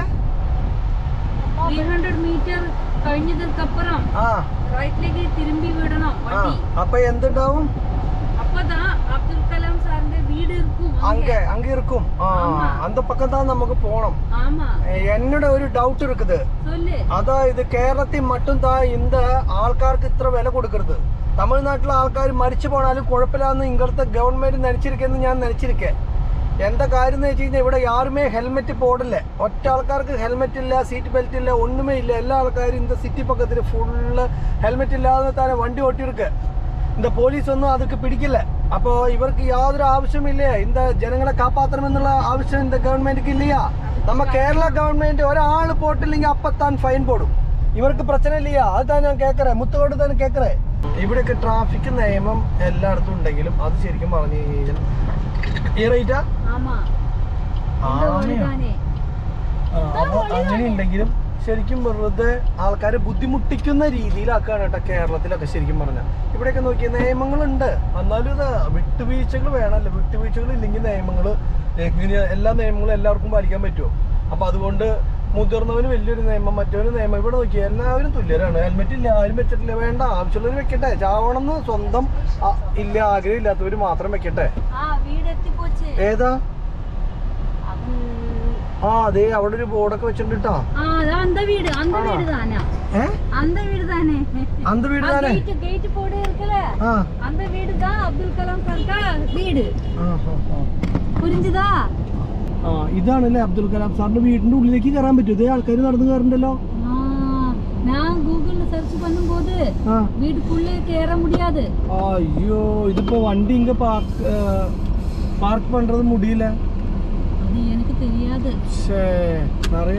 300 மீட்டர் കഴിഞ്ഞതിற்கு அப்புறம் റൈറ്റിലേക്ക് തിരുമ്പി വിടണം വണ്ടി. അപ്പോൾ എന്തുണ്ടാവും? அப்பதான் அப்துல் கலாம் சார்ந்த வீடு இருக்கும். அங்க இருக்கும். அந்த பக்கம் தான் நமக்கு போகணும். ஆமா. என்னோட ஒரு டவுட் இருக்குது. சொல்லு. അതായത് കേരളത്തിൽ மட்டும் தான் இந்த ആൾക്കാർക്ക് ഇത്ര വില കൊടുക്കരുത്. തമിഴ്നാട്ടിലെ ആൾക്കാർ മരിച്ചു പോണാലും കുഴപ്പമില്ലാന്ന് ഇങ്ങനത്തെ ഗവൺമെന്റ് നനച്ചിരിക്കുന്നു. ഞാൻ നനച്ചിരിക്കേ. എന്താ കാര്യം എന്ന് വെച്ച് കഴിഞ്ഞാൽ ഇവിടെ യാരുമേ ഹെൽമെറ്റ് പോടില്ല. ഒറ്റ ആൾക്കാർക്ക് ഹെൽമെറ്റ് ഇല്ല, സീറ്റ് ബെൽറ്റ് ഇല്ല, ഒന്നുമേ ഇല്ല. എല്ലാ ആൾക്കാരും இந்த സിറ്റി പക്കത്തിൽ ഫുള്ള് ഹെൽമെറ്റ് ഇല്ലാതെ തന്നെ വണ്ടി ഓട്ടിയിருக்கு. இந்த പോലീസ് ഒന്നും അതൊക്കെ പിടിക്കില്ല. അപ്പോൾ ഇവർക്ക് യാതൊരു ആവശ്യമില്ല. இந்த ജനങ്ങളെ കാപ്പാത്തണമെന്നുള്ള ആവശ്യം இந்த ഗവൺമെന്റിക്ക് ഇല്ല. നമ്മ കേരള ഗവൺമെന്റ് ഒരാൾ പോട്ടില്ലെങ്കിൽ അപ്പത്താൻ ഫൈൻ പോടും. ഇവർക്ക് പ്രശ്നം ഇല്ല. അതാ ഞാൻ കേൾക്കറേ, മുത്തോട് തന്നെ കേൾക്കറേ. ഇവിടെയൊക്കെ ട്രാഫിക് നിയമം എല്ലായിടത്തും ഉണ്ടെങ്കിലും അത് ശരിക്കും പറഞ്ഞു കഴിഞ്ഞാൽ ഈ റേറ്റാ അങ്ങനെ ഉണ്ടെങ്കിലും ശരിക്കും വെറുതെ ആൾക്കാരെ ബുദ്ധിമുട്ടിക്കുന്ന രീതിയിലാക്കാണ് കേട്ടോ കേരളത്തിലൊക്കെ. ശരിക്കും പറഞ്ഞാൽ ഇവിടെയൊക്കെ നോക്കിയ നിയമങ്ങളുണ്ട്, എന്നാലും ഇത് വിട്ടുവീഴ്ചകൾ വേണമല്ലോ. വിട്ടുവീഴ്ചകൾ ഇല്ലെങ്കിൽ നിയമങ്ങൾ എങ്ങനെ എല്ലാ നിയമങ്ങളും എല്ലാവർക്കും പാലിക്കാൻ പറ്റുമോ? അപ്പോൾ അതുകൊണ്ട് മുതിർന്നവന് വലിയൊരു നിയമം, മറ്റൊരു നിയമം. ഇവിടെ നോക്കിയാൽ എല്ലാവരും തുല്യരാണ്. ഹെൽമെറ്റ് ഇല്ല, ആരും വെച്ചിട്ടില്ല. വേണ്ട, ആവശ്യമുള്ളവർ വെക്കട്ടെ. ചാവണമെന്ന് സ്വന്തം ഇല്ല ആഗ്രഹം ഇല്ലാത്തവർ മാത്രം വെക്കട്ടെ. ഏതാ? അതെ, അവിടെ ഒരു ബോർഡൊക്കെ വെച്ചിട്ടുണ്ട് കേട്ടോ. அந்த வீடு தானே. அந்த வீடு தானே. கேட் போர்டு இருக்குல, அந்த வீடு தான் அப்துல் கலாம் சார் வீடு. புரிஞ்சுதா? ഇതാണല്ലേ അബ്ദുൽ കലാം സാറിന്റെ വീടിന്റെ ഉള്ളിലേക്ക് കയറാൻ പറ്റും. ഇതേ ആൾക്കാർ നടന്നു കയറുന്നുണ്ടല്ലോ. ഞാൻ ഗൂഗിളിൽ സെർച്ച് பண்ணும்போது வீடுக்குள்ளே கேற முடியாது. ஐயோ இதுப்போ வண்டி இங்க பார்க் பண்றது முடியல. அது எனக்கு தெரியாது. நிறைய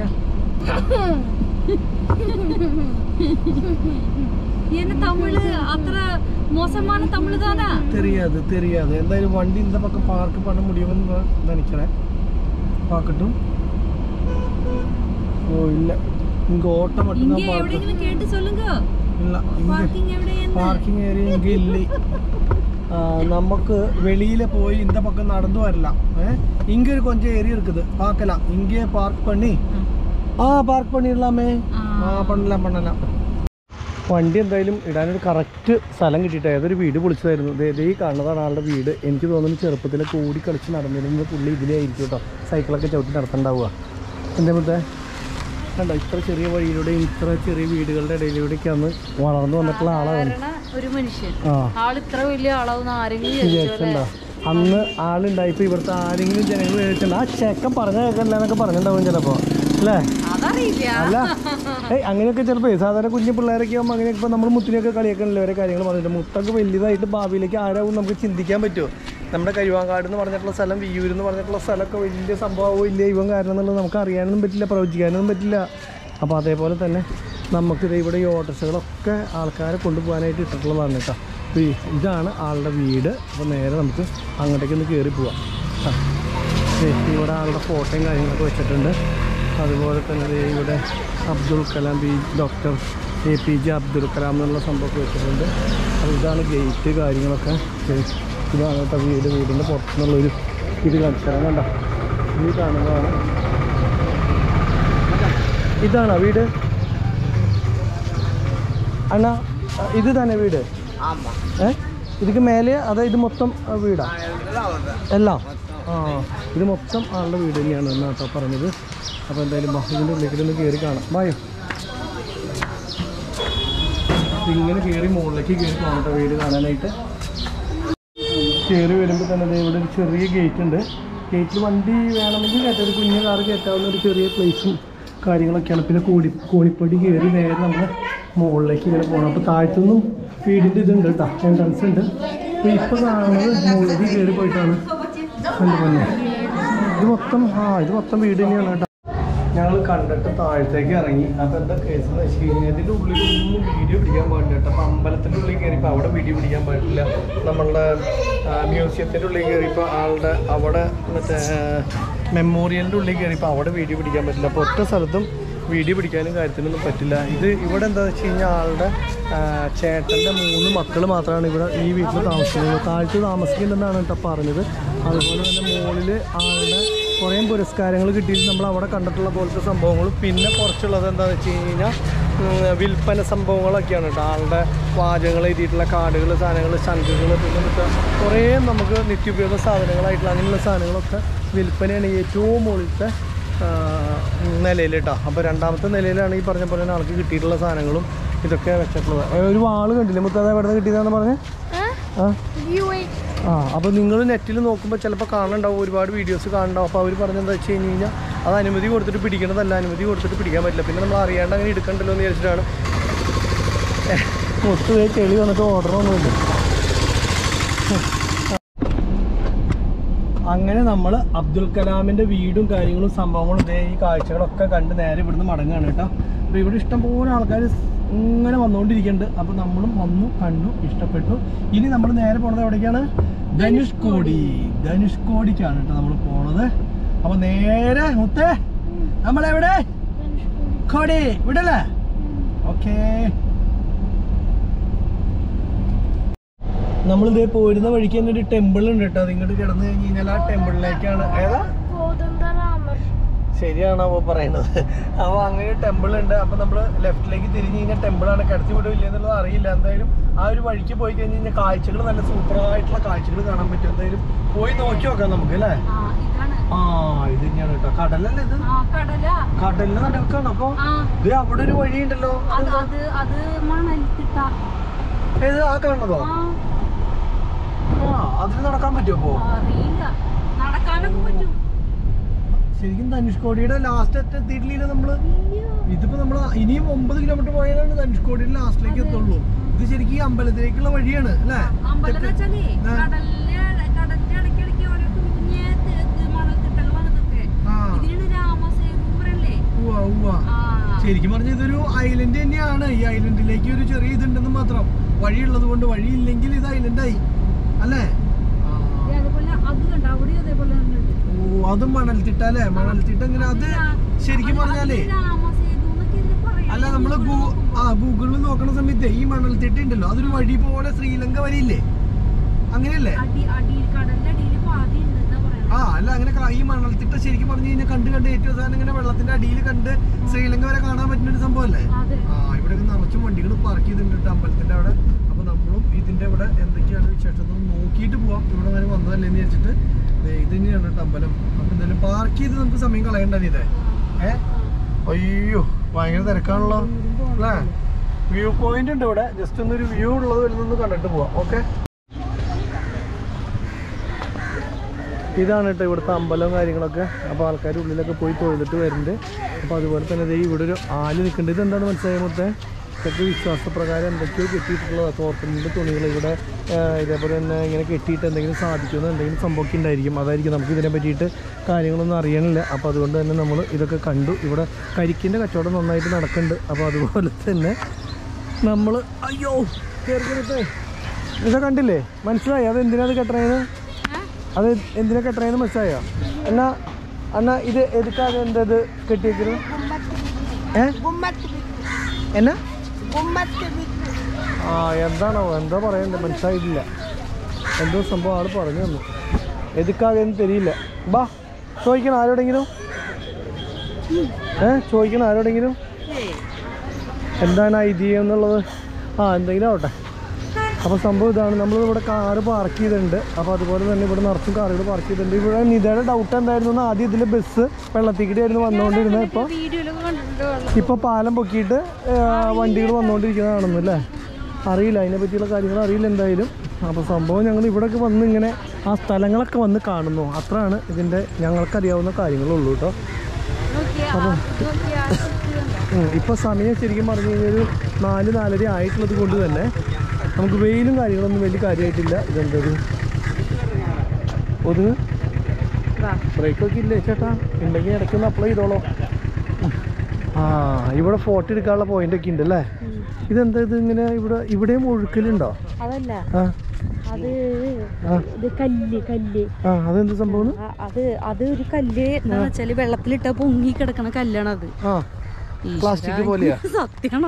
என்ன தமிழ் அത്ര மோசமான தமிழ் தானா? தெரியாது தெரியாது. എന്തായാലും വണ്ടി இந்த பக்கம் பார்க் பண்ண முடியும்னு நினைக்கிறேன். பார்க்கட்டும். ஓ இல்ல இங்க ஓட்ட மட்டும் தான் பார்க். இங்க எவ்வளவு கேட்டு சொல்லுங்க. இல்ல பார்க்கிங் எവിടെയാണ്? பார்க்கிங் ஏரியா இங்க இல்ல. நமக்கு வெளியில போய் இந்த பக்கம் நடந்து வரலாம். இங்க கொஞ்சம் ஏரியா இருக்குது பார்க்கலாம். இங்கே பார்க் பண்ணி பார்க் பண்ணிடலாமே. பண்ணலாம். വണ്ടി എന്തായാലും ഇടാനൊരു കറക്റ്റ് സ്ഥലം കിട്ടിയിട്ട് ഏതൊരു വീട് പൊളിച്ചതായിരുന്നു. ഈ കാണുന്നതാണ് ആളുടെ വീട്. എനിക്ക് തോന്നുന്നു ചെറുപ്പത്തിലൊക്കെ ഓടി കളിച്ച് നടന്നിരുന്നത് പുള്ളി ഇതിലായിരിക്കും കേട്ടോ. സൈക്കിളൊക്കെ ചവിട്ടി നടത്തണ്ടാവുക. എന്താ മുത്തേ കണ്ടോ ഇത്ര ചെറിയ വഴിയിലൂടെ ഇത്ര ചെറിയ വീടുകളുടെ ഇടയിലൂടെയൊക്കെയാണ് വളർന്നു വന്നിട്ടുള്ള ആളാണ് ഒരു മനുഷ്യൻ. ഇത്ര വലിയ ആളാവുന്ന ആരെങ്കിലും അന്ന് ആളുണ്ടായിപ്പോ ഇവിടുത്തെ ആരെങ്കിലും ജനങ്ങൾ വിചാരിച്ചിട്ടുണ്ട് ആ ചെക്കൻ പറഞ്ഞ കേൾക്കണില്ല എന്നൊക്കെ പറഞ്ഞിട്ടുണ്ടാവും ചിലപ്പോ അല്ലേ? അല്ല അങ്ങനെയൊക്കെ ചിലപ്പോ സാധാരണ കുഞ്ഞു പിള്ളേരൊക്കെ ആകുമ്പോൾ അങ്ങനെയൊക്കെ ഇപ്പൊ നമ്മൾ മുത്തിനെയൊക്കെ കളിയാക്കണില്ല ഓരോ കാര്യങ്ങൾ പറഞ്ഞിട്ട്. മുത്തൊക്കെ വലുതായിട്ട് ഭാവിയിലേക്ക് ആരാവും നമുക്ക് ചിന്തിക്കാൻ പറ്റുമോ? നമ്മുടെ കരുവാങ്കാട് എന്ന് പറഞ്ഞിട്ടുള്ള സ്ഥലം വിയൂർ എന്ന് പറഞ്ഞിട്ടുള്ള സ്ഥലമൊക്കെ വലിയ സംഭവമോ ഇല്ല ഇവൻ കാരണം എന്നുള്ളത് നമുക്ക് അറിയാനൊന്നും പറ്റില്ല, പ്രവചിക്കാനൊന്നും പറ്റില്ല. അപ്പോൾ അതേപോലെ തന്നെ നമുക്കിത് ഇവിടെ ഈ ഓട്ടോറിക്ഷകളൊക്കെ ആൾക്കാരെ കൊണ്ടുപോകാനായിട്ട് ഇട്ടിട്ടുള്ളതാണ് കേട്ടോ. അപ്പോൾ ഇതാണ് ആളുടെ വീട്. അപ്പോൾ നേരെ നമുക്ക് അങ്ങോട്ടേക്ക് ഒന്ന് കയറി പോവാം. ഇവിടെ ആളുടെ ഫോട്ടോയും കാര്യങ്ങളൊക്കെ വെച്ചിട്ടുണ്ട്. അതുപോലെ തന്നെ ഇവിടെ അബ്ദുൽ കലാം ഡോക്ടർ APJ അബ്ദുൽ കലാം എന്നുള്ള സംഭവമൊക്കെ വെച്ചിട്ടുണ്ട്. അപ്പോൾ ഇതാണ് ഗേറ്റ് കാര്യങ്ങളൊക്കെ. ഇതാണ് കേട്ടോ വീടിൻ്റെ പുറത്തുനിന്നുള്ളൊരു ഇത് കാണിച്ചാൽ കണ്ട ഈ കാണുന്നതാണ്. ഇതാണോ വീട് അണ്ണാ? ഇത് തന്നെ വീട്? ഇതിക്ക് മേലെ അതാ ഇത് മൊത്തം വീടാ എല്ലാം? ഇത് മൊത്തം ആളുടെ വീട് തന്നെയാണ് എന്നാ കേട്ടോ പറഞ്ഞത്. അപ്പോൾ എന്തായാലും ഇതിൻ്റെ ഉള്ളിലേക്കൊന്ന് കയറി കാണാം. വായോ ഇങ്ങനെ കയറി മുകളിലേക്ക് കയറി കാണട്ടെ വീട് കാണാനായിട്ട്. കയറി വരുമ്പോൾ തന്നെ ഇവിടെ ഒരു ചെറിയ ഗേറ്റ് ഉണ്ട്. ഗേറ്റിൽ വണ്ടി വേണമെങ്കിൽ കയറ്റാം. ഒരു കുഞ്ഞു കാറ് കയറ്റാവുന്ന ഒരു ചെറിയ പ്ലേസും കാര്യങ്ങളൊക്കെയാണ്. പിന്നെ കോണിപ്പടി കയറി നേരെ നമ്മൾ മുകളിലേക്ക് ഇങ്ങനെ പോകണം. അപ്പോൾ താഴത്തുനിന്നും വീടിൻ്റെ ഇതുണ്ട് കേട്ടോ, എൻട്രൻസ് ഉണ്ട്. അപ്പോൾ ഇപ്പോൾ കാണുന്നത് മുകളിലേക്ക് കയറി പോയിട്ടാണ് എൻ്റെ പൊന്നെ. ഇത് മൊത്തം വീട് തന്നെയാണ് കേട്ടോ. ഞങ്ങൾ കണ്ടിട്ട് താഴത്തേക്ക് ഇറങ്ങി. അപ്പോൾ എന്താ കേസ് എന്ന് വെച്ച് കഴിഞ്ഞാൽ ഇതിൻ്റെ ഉള്ളിലൊന്നും വീഡിയോ പിടിക്കാൻ പാടില്ല കേട്ടോ. അപ്പോൾ അമ്പലത്തിൻ്റെ ഉള്ളിൽ കയറിയപ്പോൾ അവിടെ വീഡിയോ പിടിക്കാൻ പാടില്ല. നമ്മളുടെ മ്യൂസിയത്തിൻ്റെ ഉള്ളിൽ കയറിയപ്പോൾ ആളുടെ അവിടെ മറ്റേ മെമ്മോറിയലിൻ്റെ ഉള്ളിൽ കയറിയപ്പോൾ അവിടെ വീഡിയോ പിടിക്കാൻ പറ്റില്ല. അപ്പോൾ ഒറ്റ സ്ഥലത്തും വീഡിയോ പിടിക്കാനും കാര്യത്തിനൊന്നും പറ്റില്ല. ഇവിടെ എന്താണെന്ന് വെച്ച് കഴിഞ്ഞാൽ ആളുടെ ചേട്ടൻ്റെ 3 മക്കൾ മാത്രമാണ് ഇവിടെ ഈ വീട്ടിൽ താമസിക്കുന്നത്. താഴത്ത് താമസിക്കുന്നുണ്ടെന്നാണ് കേട്ടോ പറഞ്ഞത്. അതുപോലെ തന്നെ മുകളിൽ ആളുടെ കുറേ പുരസ്കാരങ്ങൾ കിട്ടിയിട്ട് നമ്മൾ അവിടെ കണ്ടിട്ടുള്ള പോലത്തെ സംഭവങ്ങളും പിന്നെ കുറച്ചുള്ളത് എന്താണെന്ന് വെച്ച് കഴിഞ്ഞാൽ വിൽപ്പന സംഭവങ്ങളൊക്കെയാണ് കേട്ടോ. ആളുടെ വാചകങ്ങൾ എഴുതിയിട്ടുള്ള കാർഡുകൾ, സാധനങ്ങൾ, ശംഖുകൾ, പിന്നെ കുറേ നമുക്ക് നിത്യോപയോഗ സാധനങ്ങളായിട്ടുള്ള അങ്ങനെയുള്ള സാധനങ്ങളൊക്കെ വിൽപ്പനയാണ് ഏറ്റവും മുകളിലത്തെ നിലയിൽ കേട്ടോ. അപ്പോൾ രണ്ടാമത്തെ നിലയിലാണ് ഈ പറഞ്ഞ പോലെ ആൾക്ക് കിട്ടിയിട്ടുള്ള സാധനങ്ങളും ഇതൊക്കെ വെച്ചിട്ടുള്ളത്. ഒരു വാള് കണ്ടില്ലേ മുത്തത് എവിടെ നിന്ന് കിട്ടിയതാന്ന് പറഞ്ഞേ? അപ്പോൾ നിങ്ങൾ നെറ്റിൽ നോക്കുമ്പോൾ ചിലപ്പോൾ കാണുന്നുണ്ടാവും, ഒരുപാട് വീഡിയോസ് കാണുന്നുണ്ടാവും. അപ്പോൾ അവർ പറഞ്ഞെന്താ വെച്ച് കഴിഞ്ഞ് കഴിഞ്ഞാൽ അത് അനുമതി കൊടുത്തിട്ട് പിടിക്കണതല്ല, അനുമതി കൊടുത്തിട്ട് പിടിക്കാൻ പറ്റില്ല. പിന്നെ നമ്മൾ അറിയാണ്ട് അങ്ങനെ എടുക്കണ്ടല്ലോ എന്ന് വിചാരിച്ചിട്ടാണ്. മൊത്തം ചെളി വന്നിട്ട് ഓർഡറൊന്നുമില്ല. അങ്ങനെ നമ്മൾ അബ്ദുൽ കലാമിൻ്റെ വീടും കാര്യങ്ങളും സംഭവങ്ങളും ഈ കാഴ്ചകളൊക്കെ കണ്ട് നേരെ ഇവിടുന്ന് മടങ്ങുകയാണ് കേട്ടോ. അപ്പോൾ ഇവിടെ ഇഷ്ടംപോലെ ആൾക്കാർ ഇങ്ങനെ വന്നുകൊണ്ടിരിക്കുന്നുണ്ട്. അപ്പോൾ നമ്മളും വന്നു, കണ്ടു, ഇഷ്ടപ്പെട്ടു. ഇനി നമ്മൾ നേരെ പോണത് എവിടേക്കാണ്? ധനുഷ്കോടിക്കാണ് കേട്ടോ നമ്മൾ പോണത്. അപ്പോൾ നേരെ മുത്തേ നമ്മളെവിടെ? കോടി വിടല്ലേ? ഓക്കേ. നമ്മളിതേ പോരുന്ന വഴിക്ക് തന്നെ ഒരു ടെമ്പിൾ ഉണ്ട് കേട്ടോ. അത് ഇങ്ങോട്ട് കിടന്നു കഴിഞ്ഞ് കഴിഞ്ഞാൽ ആ ടെമ്പിളിലേക്കാണ്. ഏതാ ശരിയാണോ പറയുന്നത്? അപ്പോൾ അങ്ങനെ ഒരു ടെമ്പിൾ ഉണ്ട്. അപ്പോൾ നമ്മൾ ലെഫ്റ്റിലേക്ക് തിരിഞ്ഞ് കഴിഞ്ഞാൽ ടെമ്പിളാണ്. കിടത്തി വിടില്ല എന്നുള്ളത് അറിയില്ല. എന്തായാലും ആ ഒരു വഴിക്ക് പോയി കഴിഞ്ഞ് കഴിഞ്ഞാൽ കാഴ്ചകൾ നല്ല സൂപ്പറായിട്ടുള്ള കാഴ്ചകൾ കാണാൻ പറ്റും. എന്തായാലും പോയി നോക്കി നോക്കാം നമുക്ക് അല്ലേ? ഇത് തന്നെയാണ് കേട്ടോ. കടലല്ലേ ഇത്? കടലിന് നടക്കാണ്. അപ്പോൾ ഇത് അവിടെ ഒരു വഴിയുണ്ടല്ലോ. ഏത് ആ കാണുന്നതോ? അതിന് നടക്കാൻ പറ്റുമോ? ശരിക്കും ധനുഷ്കോടിയുടെ ലാസ്റ്റ് എത്തിയിട്ടില്ല നമ്മള്. ഇതിപ്പോ നമ്മള് ഇനിയും 9 കിലോമീറ്റർ പോയാലാണ് ധനുഷ്കോടിയുടെ ലാസ്റ്റിലേക്ക് എത്തുള്ളൂ. ഇത് ശരിക്കും ഈ അമ്പലത്തിലേക്കുള്ള വഴിയാണ് അല്ലേ? ശരിക്കും പറഞ്ഞ ഇതൊരു ഐലൻഡ് തന്നെയാണ്. ഈ ഐലൻഡിലേക്ക് ഒരു ചെറിയ ഇതുണ്ടെന്ന് മാത്രം. വഴിയുള്ളത് കൊണ്ട്, വഴിയില്ലെങ്കിൽ ഇത് ഐലൻഡായി അല്ലേ? ഓ, അതും മണൽത്തിട്ട അല്ലേ? മണൽത്തിട്ട ഇങ്ങനെ അത് ശരിക്കും പറഞ്ഞാലേ അല്ല, നമ്മള് ഗൂഗിളിൽ നോക്കണ സമയത്ത് ഈ മണൽത്തിട്ട ഉണ്ടല്ലോ, അതൊരു വഴി പോലെ ശ്രീലങ്ക വരിയില്ലേ, അങ്ങനെയല്ലേ? അല്ല, അങ്ങനെ ഈ മണൽത്തിട്ട ശരിക്കും പറഞ്ഞു കഴിഞ്ഞാൽ കണ്ട് ഏറ്റവും അവസാനം ഇങ്ങനെ വെള്ളത്തിന്റെ അടിയിൽ കണ്ട് ശ്രീലങ്ക വരെ കാണാൻ പറ്റുന്ന ഒരു സംഭവം അല്ലേ? ഇവിടെ നിറച്ചും വണ്ടികൾ പാർക്ക് ചെയ്തിട്ടുണ്ട് അമ്പലത്തിന്റെ അവിടെ. അപ്പൊ നമ്മളും ഇതിന്റെ ഇവിടെ എന്തൊക്കെയാണ് വിശേഷം നോക്കിയിട്ട് പോവാം. ഇവിടെ വരെ വന്നതല്ലേ എന്ന് വെച്ചിട്ട് ഇത് തന്നെയാണ് കേട്ടോ അമ്പലം. അപ്പൊ എന്തായാലും പാർക്ക് ചെയ്ത് നമുക്ക് സമയം കളയണ്ടേ ഇതേ. അയ്യോ, ഭയങ്കര തിരക്കാണല്ലോ അല്ലേ? വ്യൂ പോയിന്റ് ഉണ്ട് ഇവിടെ. ജസ്റ്റ് ഒന്നൊരു വ്യൂ ഉള്ളത് വരുന്നൊന്ന് കണ്ടിട്ട് പോവാം. ഓക്കെ, ഇതാണ് കേട്ടോ ഇവിടുത്തെ അമ്പലവും കാര്യങ്ങളൊക്കെ. അപ്പോൾ ആൾക്കാർ ഉള്ളിലൊക്കെ പോയി തൊഴുതിട്ട് വരുന്നുണ്ട്. അപ്പോൾ അതുപോലെ തന്നെ ഇവിടെ ഒരു ആല് നിൽക്കുന്നുണ്ട്. ഇതെന്താണ് മനസ്സിലായ മൊത്തം ഇതൊക്കെ വിശ്വാസപ്രകാരം എന്തൊക്കെയോ കെട്ടിയിട്ടുള്ളത് തോർത്തിൻ്റെ തുണികൾ ഇവിടെ ഇതേപോലെ തന്നെ ഇങ്ങനെ കെട്ടിയിട്ട് എന്തെങ്കിലും സാധിക്കുമെന്ന് എന്തെങ്കിലും സംഭവമൊക്കെ ഉണ്ടായിരിക്കും. അതായിരിക്കും നമുക്ക് ഇതിനെ പറ്റിയിട്ട് കാര്യങ്ങളൊന്നും അറിയാനില്ല. അപ്പോൾ അതുകൊണ്ട് തന്നെ നമ്മൾ ഇതൊക്കെ കണ്ടു. ഇവിടെ കരിക്കിൻ്റെ കച്ചവടം നന്നായിട്ട് നടക്കുന്നുണ്ട്. അപ്പോൾ അതുപോലെ തന്നെ നമ്മൾ അയ്യോ കയറിക്കരുത്തേ ഇതൊക്കെ കണ്ടില്ലേ? മനസ്സിലായി അത് എന്തിനാണ് കെട്ടണേന്ന്? അത് എന്തിനാ കെട്ടണേന്ന് മനസ്സിലായോ? എന്നാ ഇത് എതുക്കാതെ എന്തത് കെട്ടിയേക്കുന്നത്? എന്നാ എന്താണോ എന്താ പറയണ്ടേ മനസ്സിലായിട്ടില്ല. എന്തോ സംഭവം ആൾ പറഞ്ഞു തന്നു. എതുക്കാതെന്ന് തരില്ല. ബാ ചോദിക്കണം ആരോടെങ്കിലും. ചോദിക്കണം ആരോടെങ്കിലും എന്താണ് ഐതിഹ്യം എന്നുള്ളത്. എന്തെങ്കിലും ആവട്ടെ. അപ്പോൾ സംഭവം ഇതാണ്. നമ്മളിവിടെ കാറ് പാർക്ക് ചെയ്തിട്ടുണ്ട്. അപ്പോൾ അതുപോലെ തന്നെ ഇവിടെ നിറച്ചും കാറുകൾ പാർക്ക് ചെയ്തിട്ടുണ്ട്. ഇവിടെ നിതയുടെ ഡൗട്ട് എന്തായിരുന്നു? ആദ്യം ഇതിൽ ബസ് വെള്ളത്തിക്കിട്ടായിരുന്നു വന്നുകൊണ്ടിരുന്നത്. ഇപ്പോൾ പാലം പൊക്കിയിട്ട് വണ്ടികൾ വന്നുകൊണ്ടിരിക്കുന്നതാണെന്ന് അല്ലേ? അറിയില്ല, അതിനെ പറ്റിയുള്ള കാര്യങ്ങൾ അറിയില്ല എന്തായാലും. അപ്പോൾ സംഭവം ഞങ്ങൾ ഇവിടെയൊക്കെ വന്ന് ഇങ്ങനെ ആ സ്ഥലങ്ങളൊക്കെ വന്ന് കാണുന്നു. അത്രയാണ് ഇതിൻ്റെ ഞങ്ങൾക്കറിയാവുന്ന കാര്യങ്ങളുള്ളൂ കേട്ടോ. അപ്പോൾ ഇപ്പോൾ സമയം ശരിക്കും പറഞ്ഞു കഴിഞ്ഞാൽ ഒരു 4-4:30 ആയിട്ടുള്ളത് കൊണ്ട് തന്നെ നമുക്ക് വെയിലും കാര്യങ്ങളൊന്നും വലിയ കാര്യമായിട്ടില്ല. ഇതെന്തത് ഒതുങ്ങ് ബ്രേക്കൊക്കെ ഇല്ലേ ചേട്ടാ? ഉണ്ടെങ്കിൽ ഇടയ്ക്കൊന്ന് അപ്ലൈ ചെയ്തോളോ. ഇവിടെ ഫോട്ടോ എടുക്കാനുള്ള പോയിന്റ് ഒക്കെ ഉണ്ട് അല്ലേ? ഇതെന്താ ഇത് ഇങ്ങനെ ഇവിടെയും ഒഴുക്കലുണ്ടോ? അതെന്ത് സംഭവം? അത് ഒരു കല്ല് എന്താ വെച്ചാല് വെള്ളത്തിലിട്ട പൊങ്ങി കിടക്കണ കല്ലാണ് അത്. പ്ലാസ്റ്റിക് പോലെയാ? സത്യമാണോ?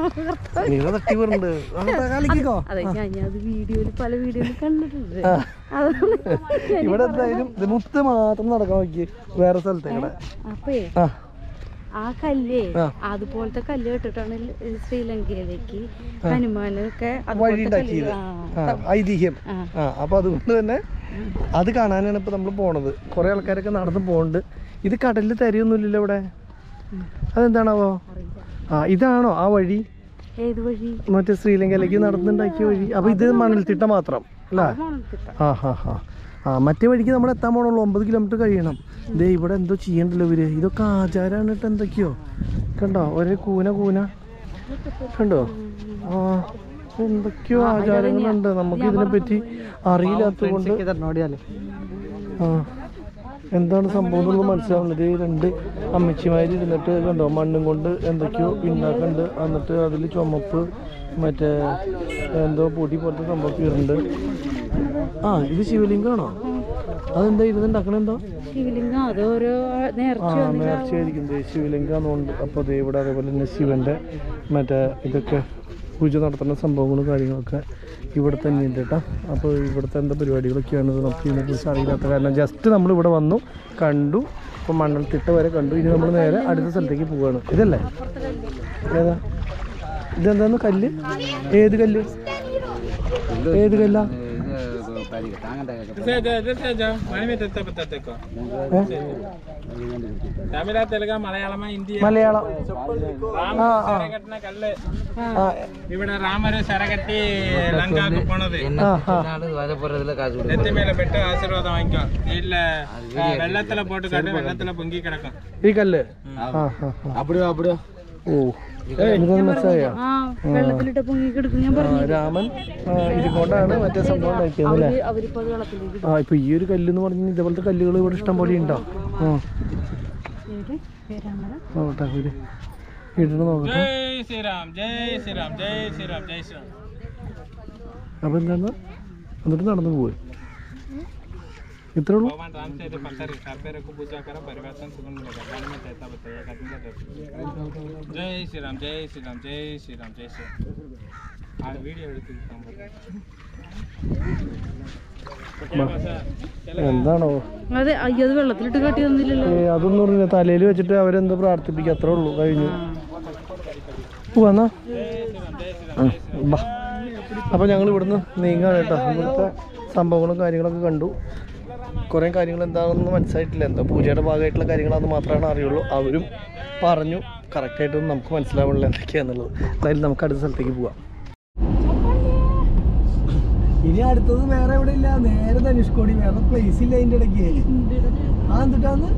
അതെ, ഞാനത് വീഡിയോയില് പല വീഡിയോയില് കണ്ടിട്ടുണ്ട്. ഇവിടെ എന്തായാലും മുത്ത് മാത്രം നടക്കാൻ നോക്കി വേറെ സ്ഥലത്തേക്ക്. അപ്പേ ആ കല്ല് അതുപോലത്തെ കല്ല് ഇട്ടിട്ടാണ് ശ്രീലങ്കയിലേക്ക് ഹനുമാനൊക്കെ ഐതിഹ്യം. അപ്പൊ അതുകൊണ്ട് തന്നെ അത് കാണാനാണ് ഇപ്പൊ നമ്മൾ പോണത്. കുറെ ആൾക്കാരൊക്കെ നടന്നു പോകണ്ട്. ഇത് കടലിൽ തരിയൊന്നുമില്ലല്ലോ ഇവിടെ. അതെന്താണാവോ? ഇതാണോ ആ വഴി? ഏത് വഴി? മറ്റേ ശ്രീലങ്കയിലേക്ക് നടന്നുണ്ടാക്കിയ വഴി. അപ്പൊ ഇത് മണൽത്തിട്ട മാത്രം അല്ലേ? മറ്റേ വഴിക്ക് നമ്മൾ എത്താൻ പോകണുള്ളൂ. 9 കിലോമീറ്റർ കഴിയണം. ദേ ഇവിടെ എന്തോ ചെയ്യണ്ടല്ലോ ഇവര്. ഇതൊക്കെ ആചാരമാണ് കേട്ടോ. എന്തൊക്കെയോ കണ്ടോ? ഒരു കൂന കണ്ടോ? എന്തൊക്കെയോ ആചാരങ്ങളുണ്ട്. നമുക്ക് ഇതിനെ പറ്റി അറിയില്ലാത്തത് കൊണ്ട് എന്താണ് സംഭവം എന്നുള്ളത് മനസ്സിലാവുന്നത്. 2 അമ്മച്ചിമാര് ഇരുന്നിട്ട് കണ്ടോ മണ്ണും കൊണ്ട് എന്തൊക്കെയോ ഉണ്ടാക്കുന്നുണ്ട്. എന്നിട്ട് അതിൽ ചുമപ്പ് മറ്റേ എന്തോ പൊടി പോലത്തെ സംഭവമൊക്കെ വരുന്നുണ്ട്. ഇത് ശിവലിംഗമാണോ? അതെന്താ ഇരുന്നുണ്ടാക്കണ? എന്തോ നേർച്ചയായിരിക്കും. ശിവലിംഗാന്നുണ്ട്. അപ്പോൾ അതേ ഇവിടെ അതേപോലെ തന്നെ ശിവന്റെ മറ്റേ ഇതൊക്കെ പൂജ നടത്തുന്ന സംഭവങ്ങളും കാര്യങ്ങളൊക്കെ ഇവിടെ തന്നെ ഉണ്ട് കേട്ടോ. അപ്പോൾ ഇവിടുത്തെ എന്താ പരിപാടികളൊക്കെയാണ് നമുക്ക് ഇതിനെക്കുറിച്ച് അറിയില്ലാത്ത കാരണം ജസ്റ്റ് നമ്മളിവിടെ വന്നു കണ്ടു. ഇപ്പോൾ മണൽത്തിട്ട വരെ കണ്ടു. ഇനി നമ്മൾ നേരെ അടുത്ത സ്ഥലത്തേക്ക് പോവുകയാണ്. ഇതല്ലേ? ഏതാ ഇതെന്താന്ന് കല്ല്? ഏത് കല്ല്? ഏത് കല്ലാ? മലയാളം ഇവിടെ രാമര് സരകട്ടി ലങ്കാക്ക് പോണത് നെത്തിമേലെ പെട്ട് ആശീർവാദം വാങ്ങിക്കോ ഇല്ല വെള്ളത്തില പോട്ട് കാട്ട് വെള്ളത്തില പൊങ്കി കിടക്കും ഈ കല്ല് ഓ മനസ്സിലായോ വെള്ളത്തിലിട്ട് പൊങ്ങി കിടക്കും ഞാൻ പറഞ്ഞു രാമൻ ഇതുകൊണ്ടാണ് മറ്റേ സംഭവം ഉണ്ടാക്കിയത് അല്ലേ അവരിപ്പോ അത് വെള്ളത്തിലേക്ക് ആ ഇപ്പൊ ഈ ഒരു കല്ല് എന്ന് പറഞ്ഞാൽ ഇതേപോലത്തെ കല്ലുകൾ ഇവിടെ ഇഷ്ടം പോലെ ഉണ്ടോ ഇടണ നോക്കട്ടെ ജയ് ശ്രീറാം ജയ് ശ്രീറാം ജയ് ശ്രീറാം ജയ് ശ്രീറാം അപ്പൊ എന്താണ് എന്നിട്ട് നടന്നു പോയി ഇത്രേ ഉള്ളൂ भगवान राम से जो पत्थर सापेरे को पूजा करा परिवर्तन सुगुण मिलेगा मन में कहता बताइए कठिन का जय श्री राम जय श्री राम जय श्री राम जय श्री राम आ वीडियो എന്താണോ അതെ അയ്യോ അത് വെള്ളത്തിലിട്ട് കാട്ടി തന്നില്ലല്ലോ അതൊന്നും പറഞ്ഞില്ല തലയിൽ വെച്ചിട്ട് അവരെന്ത് പ്രാർത്ഥിപ്പിക്കുക അത്രേ ഉള്ളൂ കഴിഞ്ഞു പോവാന്നാ അപ്പൊ ഞങ്ങൾ ഇവിടുന്ന് നീങ്ങാണ് കേട്ടോ ഇവിടുത്തെ സംഭവങ്ങളും കാര്യങ്ങളൊക്കെ കണ്ടു കുറേ കാര്യങ്ങൾ എന്താണെന്ന് മനസ്സിലായിട്ടില്ല എന്താ പൂജയുടെ ഭാഗമായിട്ടുള്ള കാര്യങ്ങളാണെന്ന് മാത്രമാണ് അറിയുള്ളൂ അവരും പറഞ്ഞു കറക്റ്റായിട്ടൊന്നും നമുക്ക് മനസ്സിലാവുന്നില്ല എന്തൊക്കെയാണെന്നുള്ളത് എന്തായാലും നമുക്ക് അടുത്ത സ്ഥലത്തേക്ക് പോവാം ഇനി അടുത്തത് വേറെ എവിടെ ഇല്ല നേരെ ധനുഷ്കോടി വേറെ പ്ലേസ് ഇല്ല അതിൻ്റെ ഇടയ്ക്ക് ആ എന്നിട്ടാന്ന്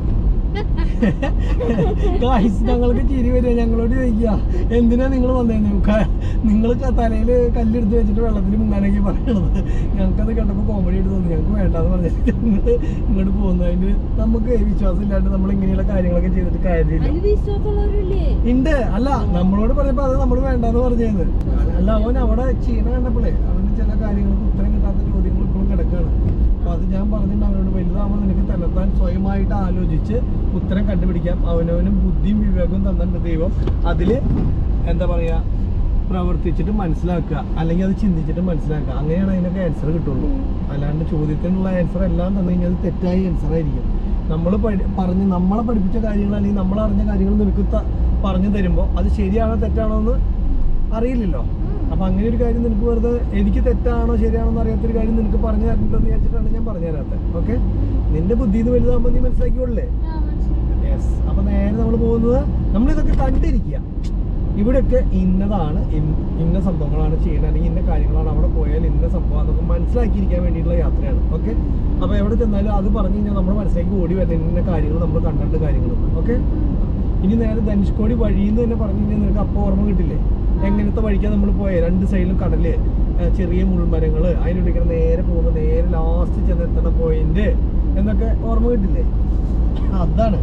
ഞങ്ങൾക്ക് ചിരി വരിക ഞങ്ങളോട് ചോദിക്കുക എന്തിനാ നിങ്ങൾ വന്നേന്ന് നിങ്ങൾ തലയിൽ കല്ലെടുത്ത് വെച്ചിട്ട് വെള്ളത്തിൽ മുങ്ങാനൊക്കെ പറയണത് ഞങ്ങൾക്കത് കേട്ടപ്പോൾ കോമഡി ആയിട്ട് തോന്നി ഞങ്ങൾക്ക് വേണ്ടാന്ന് പറഞ്ഞിട്ട് ഞങ്ങൾ ഇങ്ങോട്ട് പോകുന്നതിന് നമുക്ക് വിശ്വാസം ഇല്ലാണ്ട് നമ്മൾ ഇങ്ങനെയുള്ള കാര്യങ്ങളൊക്കെ ചെയ്തിട്ട് കാര്യമില്ല ഉണ്ട് അല്ല നമ്മളോട് പറഞ്ഞപ്പോൾ അത് നമ്മൾ വേണ്ടാന്ന് പറഞ്ഞത് അല്ല അവൻ അവിടെ ക്ഷീണം കണ്ടപ്പോഴേ അവന് ചില കാര്യങ്ങൾക്ക് ഉത്തരം കിട്ടാത്ത ചോദ്യങ്ങൾ ഇപ്പോഴും കിടക്കുകയാണ് അപ്പോൾ അത് ഞാൻ പറഞ്ഞിട്ട് അവനോട് വലുതാകുമ്പോൾ നിനക്ക് തന്നെത്താൻ സ്വയമായിട്ട് ആലോചിച്ച് ഉത്തരം കണ്ടുപിടിക്കാം അവനവനും ബുദ്ധിയും വിവേകവും തന്നിട്ടുണ്ട് ദൈവം അതിൽ എന്താ പറയുക പ്രവർത്തിച്ചിട്ട് മനസ്സിലാക്കുക അല്ലെങ്കിൽ അത് ചിന്തിച്ചിട്ട് മനസ്സിലാക്കുക അങ്ങനെയാണ് അതിനൊക്കെ ആൻസർ കിട്ടുള്ളൂ അല്ലാണ്ട് ചോദ്യത്തിനുള്ള ആൻസർ എല്ലാം തന്നു കഴിഞ്ഞാൽ അത് തെറ്റായ ആൻസർ ആയിരിക്കും നമ്മൾ നമ്മളെ പഠിപ്പിച്ച കാര്യങ്ങൾ അല്ലെങ്കിൽ നമ്മൾ അറിഞ്ഞ കാര്യങ്ങൾ നിനക്ക് പറഞ്ഞു തരുമ്പോൾ അത് ശരിയാണോ തെറ്റാണോ എന്ന് അറിയില്ലല്ലോ അപ്പം അങ്ങനെ ഒരു കാര്യം നിനക്ക് വെറുതെ എനിക്ക് തെറ്റാണോ ശരിയാണോ എന്ന് അറിയാത്തൊരു കാര്യം നിനക്ക് പറഞ്ഞു തരണ്ടെന്ന് വിചാരിച്ചിട്ടാണ് ഞാൻ പറഞ്ഞു തരാത്തത് ഓക്കെ നിന്റെ ബുദ്ധി ഇത് വലുതാകുമ്പോൾ നീ മനസ്സിലാക്കിയോളേ യെസ് അപ്പം നേരെ നമ്മൾ പോകുന്നത് നമ്മളിതൊക്കെ കണ്ടിരിക്കുക ഇവിടെയൊക്കെ ഇന്നതാണ് ഇന്ന സംഭവങ്ങളാണ് ചെയ്യുന്നത് അല്ലെങ്കിൽ ഇന്ന കാര്യങ്ങളാണ് അവിടെ പോയാൽ ഇന്ന സംഭവം അതൊക്കെ മനസ്സിലാക്കിയിരിക്കാൻ വേണ്ടിയിട്ടുള്ള യാത്രയാണ് ഓക്കെ അപ്പോൾ എവിടെ ചെന്നാലും അത് പറഞ്ഞു കഴിഞ്ഞാൽ നമ്മുടെ മനസ്സിലേക്ക് ഓടി വരുന്ന ഇന്ന കാര്യങ്ങൾ നമ്മൾ കണ്ടിട്ട് കാര്യങ്ങൾ ഓക്കെ ഇനി നേരെ ധനുഷ്കോടി വഴിയെന്ന് തന്നെ പറഞ്ഞു കഴിഞ്ഞാൽ നിനക്ക് അപ്പോൾ ഓർമ്മ കിട്ടില്ലേ എങ്ങനത്തെ വഴിക്കാണ് നമ്മൾ പോയത് രണ്ട് സൈഡിലും കടല് ചെറിയ മുൾമരങ്ങൾ അതിനുള്ളിൽ നേരെ പോകുമ്പോൾ നേരെ ലാസ്റ്റ് ചെന്നെത്തണ പോയിന്റ് എന്നൊക്കെ ഓർമ്മ കിട്ടില്ലേ അതാണ്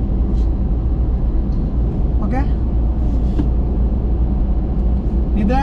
ഓക്കെ ഇതേ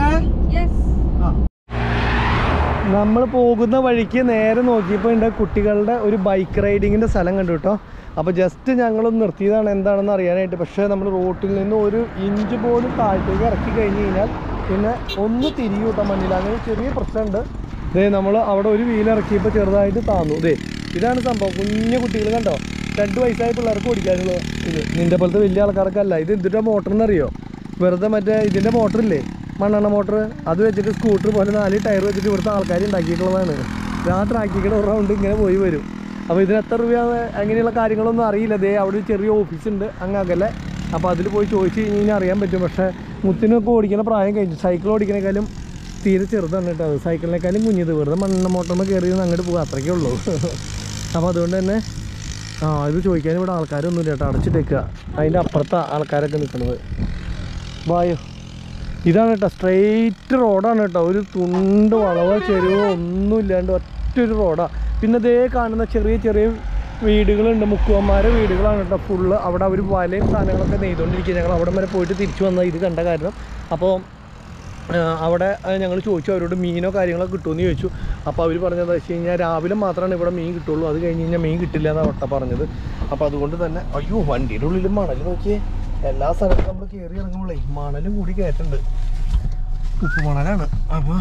നമ്മൾ പോകുന്ന വഴിക്ക് നേരെ നോക്കിയപ്പോൾ ഉണ്ട് കുട്ടികളുടെ ഒരു ബൈക്ക് റൈഡിങ്ങിൻ്റെ സ്ഥലം കണ്ടു കേട്ടോ അപ്പോൾ ജസ്റ്റ് ഞങ്ങളൊന്ന് നിർത്തിയതാണ് എന്താണെന്ന് അറിയാനായിട്ട് പക്ഷേ നമ്മൾ റോട്ടിൽ നിന്ന് ഒരു ഇഞ്ച് പോലും താഴത്തേക്ക് ഇറക്കി കഴിഞ്ഞ് കഴിഞ്ഞാൽ പിന്നെ ഒന്ന് തിരികെ കൂട്ടാൻ മണ്ണില്ല അങ്ങനെ ചെറിയ പ്രശ്നമുണ്ട് ഇതേ നമ്മൾ അവിടെ ഒരു വീൽ ഇറക്കിയപ്പോൾ ചെറുതായിട്ട് താന്നു ഇതേ ഇതാണ് സംഭവം കുഞ്ഞു കുട്ടികൾ കണ്ടോ 2 വയസ്സായ പിള്ളേർക്ക് ഓടിക്കാനുള്ളത് ഇത് നിൻ്റെ പോലത്തെ വലിയ ആൾക്കാർക്കല്ല ഇത് എന്തിൻ്റെ മോട്ടറിനറിയോ വെറുതെ മറ്റേ ഇതിൻ്റെ മോട്ടറില്ലേ മണ്ണെണ്ണ മോട്ടർ അത് വെച്ചിട്ട് സ്കൂട്ടർ പോലെ 4 ടയർ വെച്ചിട്ട് ഇവിടുത്തെ ആൾക്കാർ ഉണ്ടാക്കിയിട്ടുള്ളതാണ് ആ ട്രാക്കിക്കടെ ഒരു റൗണ്ട് ഇങ്ങനെ പോയി വരും അപ്പോൾ ഇതിന് എത്ര രൂപയാണ് അങ്ങനെയുള്ള കാര്യങ്ങളൊന്നും അറിയില്ല ദേ അവിടെ ഒരു ചെറിയ ഓഫീസുണ്ട് അങ്ങ് അകലെ അപ്പോൾ അതിൽ പോയി ചോദിച്ചു കഴിഞ്ഞ് കഴിഞ്ഞാൽ അറിയാൻ പറ്റും പക്ഷേ മുത്തിനൊക്കെ ഓടിക്കുന്ന പ്രായം കഴിഞ്ഞു സൈക്കിൾ ഓടിക്കുന്നേക്കാളും തീരെ ചെറുതാണ് കേട്ടോ അത് സൈക്കിളിനേക്കാളും കുഞ്ഞത് വെറുതെ മണ്ണെണ്ണ മോട്ടറിന് കയറി അങ്ങോട്ട് പോകുക അത്രയ്ക്കേ ഉള്ളൂ അപ്പോൾ അതുകൊണ്ട് തന്നെ ഇത് ചോദിക്കാൻ ഇവിടെ ആൾക്കാരൊന്നുമില്ല കേട്ടോ അടച്ചിട്ടേക്കുക അതിൻ്റെ അപ്പുറത്തെ ആൾക്കാരൊക്കെ നിൽക്കുന്നത് വായോ ഇതാണ് കേട്ടോ സ്ട്രെയിറ്റ് റോഡാണ് കേട്ടോ ഒരു തുണ്ട് വളവോ ചെരുവോ ഒന്നും ഇല്ലാണ്ട് ഒറ്റൊരു റോഡാണ് പിന്നെ ദേ കാണുന്ന ചെറിയ ചെറിയ വീടുകളുണ്ട് മുക്കുവന്മാരെ വീടുകളാണ് കേട്ടോ ഫുള്ള് അവിടെ അവർ വലയും സാധനങ്ങളൊക്കെ നെയ്തുകൊണ്ടിരിക്കുക ഞങ്ങൾ അവിടെ വരെ പോയിട്ട് തിരിച്ചു വന്ന ഇത് കണ്ട കാരണം അപ്പോൾ അവിടെ ഞങ്ങൾ ചോദിച്ചു അവരോട് മീനോ കാര്യങ്ങളോ കിട്ടുമെന്ന് ചോദിച്ചു അപ്പോൾ അവർ പറഞ്ഞത് വെച്ച് കഴിഞ്ഞാൽ രാവിലെ മാത്രമാണ് ഇവിടെ മീൻ കിട്ടുള്ളൂ അത് കഴിഞ്ഞ് കഴിഞ്ഞാൽ മീൻ കിട്ടില്ല എന്നാണ് ഒട്ട പറഞ്ഞത് അപ്പോൾ അതുകൊണ്ട് തന്നെ അയ്യോ വണ്ടിയുടെ ഉള്ളിൽ മണൽ നോക്കിയേ എല്ലാ സ്ഥലത്തും നമ്മൾ കയറി ഇറങ്ങുമ്പോഴേ മണലും കൂടി കയറ്റുണ്ട് ഉപ്പ് മണലാണ് അപ്പോൾ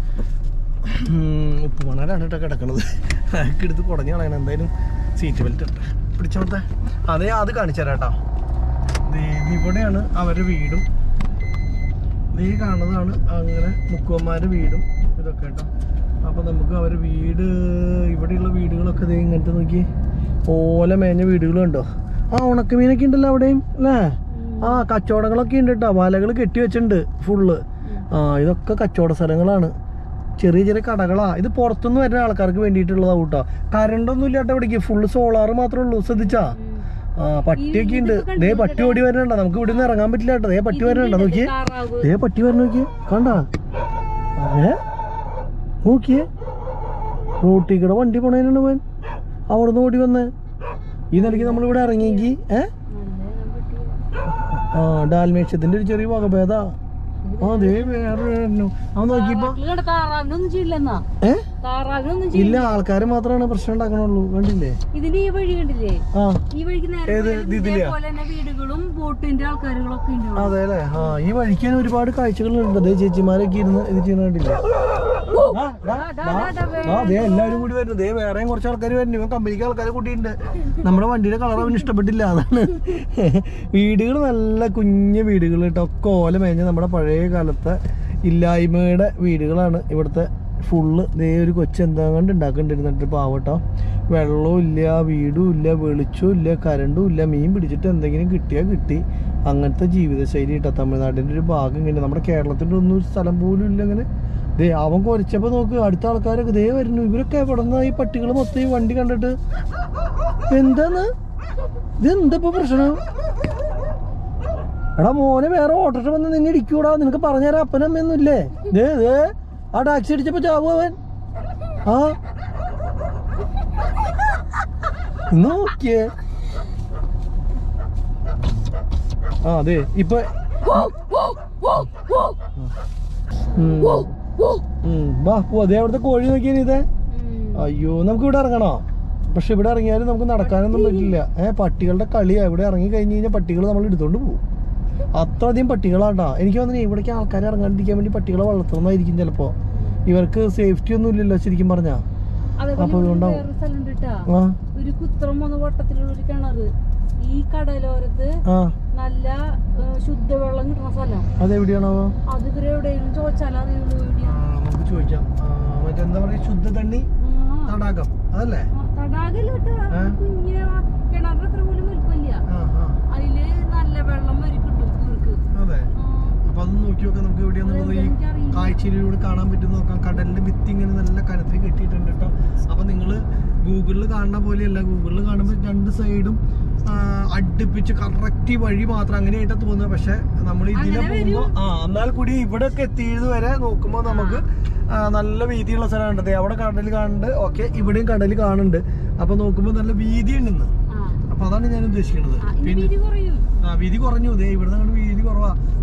ഉപ്പ് മണലാണ് കേട്ടോ കിടക്കണത് അതൊക്കെ എടുത്ത് കുടഞ്ഞ് കളയണം എന്തായാലും സീറ്റ് ബെൽറ്റ് ഉണ്ട് പിടിച്ചോട്ടെ അതേ അത് കാണിച്ചു തരാം കേട്ടോ ഇവിടെയാണ് അവരുടെ വീടും ഈ കാണുന്നതാണ് അങ്ങനെ മുക്കുവന്മാരുടെ വീടും ഇതൊക്കെ കേട്ടോ അപ്പൊ നമുക്ക് അവരുടെ വീട്, ഇവിടെയുള്ള വീടുകളൊക്കെ ദേ ഇങ്ങനത്തെ നോക്കി ഓല മേഞ്ഞ വീടുകളുണ്ടോ. ആ ഉണക്കമീനൊക്കെ ഉണ്ടല്ലോ അവിടെയും അല്ലേ. ആ കച്ചവടങ്ങളൊക്കെ ഉണ്ട് കേട്ടോ, വലകൾ കെട്ടി വെച്ചിട്ടുണ്ട് ഫുള്ള്. ആ ഇതൊക്കെ കച്ചവട സ്ഥലങ്ങളാണ്, ചെറിയ ചെറിയ കടകളാ. ഇത് പുറത്തുനിന്ന് വരുന്ന ആൾക്കാർക്ക് വേണ്ടിയിട്ടുള്ളതാ കേട്ടോ. കറണ്ടൊന്നും ഇല്ലാട്ടോ ഇവിടേക്ക്, ഫുള്ള് സോളാർ മാത്രമേ ഉള്ളൂ. ശ്രദ്ധിച്ചാ. ആ പട്ടിയൊക്കെ ഉണ്ട്. ദേ പട്ടി ഓടി വരണുണ്ടോ, നമുക്ക് ഇവിടെ നിന്ന് ഇറങ്ങാൻ പറ്റില്ല കേട്ടോ. ദേ പട്ടി വരണുണ്ടോ നോക്കിയേ, ദേ പട്ടി വരണ നോക്കിയേ, കണ്ടാ. നോക്കിയേ റോട്ടിൽ കൂടെ വണ്ടി പോണേനാണ് പോൻ, അവിടെ നിന്ന് ഓടി വന്നേ. ഈ നിലയ്ക്ക് നമ്മളിവിടെ ഇറങ്ങിയെങ്കിൽ ആ ഡാൽമേഷ്യത്തിന്റെ ഒരു ചെറിയ വകഭേദാ. അതെ വേറെ നോക്കിയപ്പോ ഇല്ല, ആൾക്കാര് മാത്രമാണ് പ്രശ്നം ഉണ്ടാക്കണുള്ളൂ. കണ്ടില്ലേ ഇതിന്റെ ഈ വഴി കണ്ടില്ലേ, ആ ഈ വഴിക്ക് വീടുകളും ബോട്ടിന്റെ ആൾക്കാരുകളൊക്കെ ഉണ്ട്. അതെ അല്ലേ. ആ ഈ വഴിക്കാൻ ഒരുപാട് കാഴ്ചകളുണ്ട്. അതേ ചേച്ചിമാരൊക്കെ ഇരുന്ന് ഇത് ചെയ്യുന്ന കണ്ടില്ലേ. അതെ എല്ലാവരും കൂടി വരുന്നു. ദേ വേറെയും കുറച്ച് ആൾക്കാർ വരുന്നു. ഇവൻ കമ്പനിക്ക് ആൾക്കാരെ കൂട്ടിയിട്ടുണ്ട്. നമ്മുടെ വണ്ടിയുടെ കളർ അവന് ഇഷ്ടപ്പെട്ടില്ല, അതാണ്. വീടുകൾ നല്ല കുഞ്ഞു വീടുകൾ കേട്ടോ, ഒക്കെ ഓല മേഞ്ഞ നമ്മുടെ പഴയ കാലത്തെ ഇല്ലായ്മയുടെ വീടുകളാണ് ഇവിടുത്തെ ഫുള്ള്. ദേ ഒരു കൊച്ചു എന്താ കണ്ട് ഉണ്ടാക്കണ്ടിരുന്നിട്ട് പാവട്ടോ. വെള്ളവും ഇല്ല, വീടും ഇല്ല, വെളിച്ചവും ഇല്ല, കരണ്ടും ഇല്ല. മീൻ പിടിച്ചിട്ട് എന്തെങ്കിലും കിട്ടിയാൽ കിട്ടി, അങ്ങനത്തെ ജീവിതശൈലി കേട്ടോ. തമിഴ്നാടിൻ്റെ ഒരു ഭാഗം ഇങ്ങനെ, നമ്മുടെ കേരളത്തിൻ്റെ ഒന്നും ഒരു സ്ഥലം പോലും ഇല്ല അങ്ങനെ. ദേ അവൻ കുറച്ചപ്പോൾ നോക്ക് അടുത്ത ആൾക്കാരൊക്കെ ദേ വരുന്നു. ഇവരൊക്കെ എവിടെ നിന്നാ ഈ പട്ടികൾ മൊത്തം ഈ വണ്ടി കണ്ടിട്ട്? എന്താന്ന് ഇതെന്തപ്പോ പ്രശ്നം? എടാ മോനെ, വേറെ ഓട്ടോറിക്ഷ വന്ന് നിന്നെ ഇടിക്കൂടാ, നിനക്ക് പറഞ്ഞുതരാം അപ്പനമ്മയൊന്നും ഇല്ലേ? ദേ ദേ ആ ടാക്സി അടിച്ചപ്പോ ചാവും അവൻ. ആ നോക്കിയേ. ആ അതെ ഇപ്പൊ വാ പോ. അതേ അവിടുത്തെ കോഴി നോക്കിയാൽ ഇതേ. അയ്യോ നമുക്ക് ഇവിടെ ഇറങ്ങണോ? പക്ഷെ ഇവിടെ ഇറങ്ങിയാലും നമുക്ക് നടക്കാനൊന്നും പറ്റില്ല. പട്ടികളുടെ കളിയാ. ഇവിടെ ഇറങ്ങി കഴിഞ്ഞ് കഴിഞ്ഞാൽ പട്ടികൾ നമ്മൾ എടുത്തോണ്ട് പോകും. അത്രയധികം പട്ടികളാണ്ടാ. എനിക്ക് തോന്നുന്നു ഇവിടേക്ക് ആൾക്കാർ ഇറങ്ങാണ്ടിരിക്കാൻ വേണ്ടി പട്ടികളെ വളർത്തുന്നതായിരിക്കും ചിലപ്പോ. ഇവർക്ക് സേഫ്റ്റി ഒന്നും ഇല്ലല്ലോ ശരിക്കും പറഞ്ഞാ. അപ്പൊ അതുകൊണ്ടാവും. ഒരു കുത്രം വന്ന വട്ടത്തിലുള്ള ഒരു കിണറ് ഈ കടലോരത്ത് നല്ല ശുദ്ധവെള്ളം കിട്ടുന്ന സ്ഥലം. അതെവിടെയാണോ? അത് ഇവരെ എവിടെയെങ്കിലും ചോദിച്ചാൽ അറിയുള്ളൂ. നമുക്ക് ചോദിക്കാം. മറ്റെന്താ പറയാ, ശുദ്ധ തണ്ണി തടാകം അതല്ലേ? തടാകല്ല കുഞ്ഞ കിണറിന് അത്ര പോലും വലിപ്പമില്ല. അതില് നല്ല വെള്ളം വരി കിട്ടും ഇവർക്ക്. അതെ. അപ്പൊ അത് നോക്കി നോക്കാം നമുക്ക് എവിടെയാന്നുള്ളത്. ഈ കാഴ്ചയിലൂടെ കാണാൻ പറ്റും നോക്കാം. കടലിന്റെ ഭിത്തി ഇങ്ങനെ നല്ല കനത്തിൽ കെട്ടിയിട്ടുണ്ട് കേട്ടോ. അപ്പൊ നിങ്ങള് ഗൂഗിളിൽ കാണുന്ന പോലെയല്ല. ഗൂഗിളിൽ കാണുമ്പോൾ രണ്ട് സൈഡും അടുപ്പിച്ച് കറക്റ്റ് വഴി മാത്രം അങ്ങനെയായിട്ടാ തോന്നുന്നത്. പക്ഷെ നമ്മൾ ഇതിനെ പോകുമ്പോ എന്നാൽ കൂടി ഇവിടെ ഒക്കെ എത്തിയത് വരെ നോക്കുമ്പോ നമുക്ക് നല്ല വീതിയുള്ള സ്ഥലമുണ്ട്. അവിടെ കടൽ കാണുന്നുണ്ട്. ഓക്കെ, ഇവിടെയും കടൽ കാണുന്നുണ്ട്. അപ്പൊ നോക്കുമ്പോ നല്ല വീതി ഉണ്ടെന്ന്. അപ്പൊ അതാണ് ഞാൻ ഉദ്ദേശിക്കുന്നത്. പിന്നെ വീതി കുറഞ്ഞു. ഇവിടുന്ന് വീതി കുറവാ.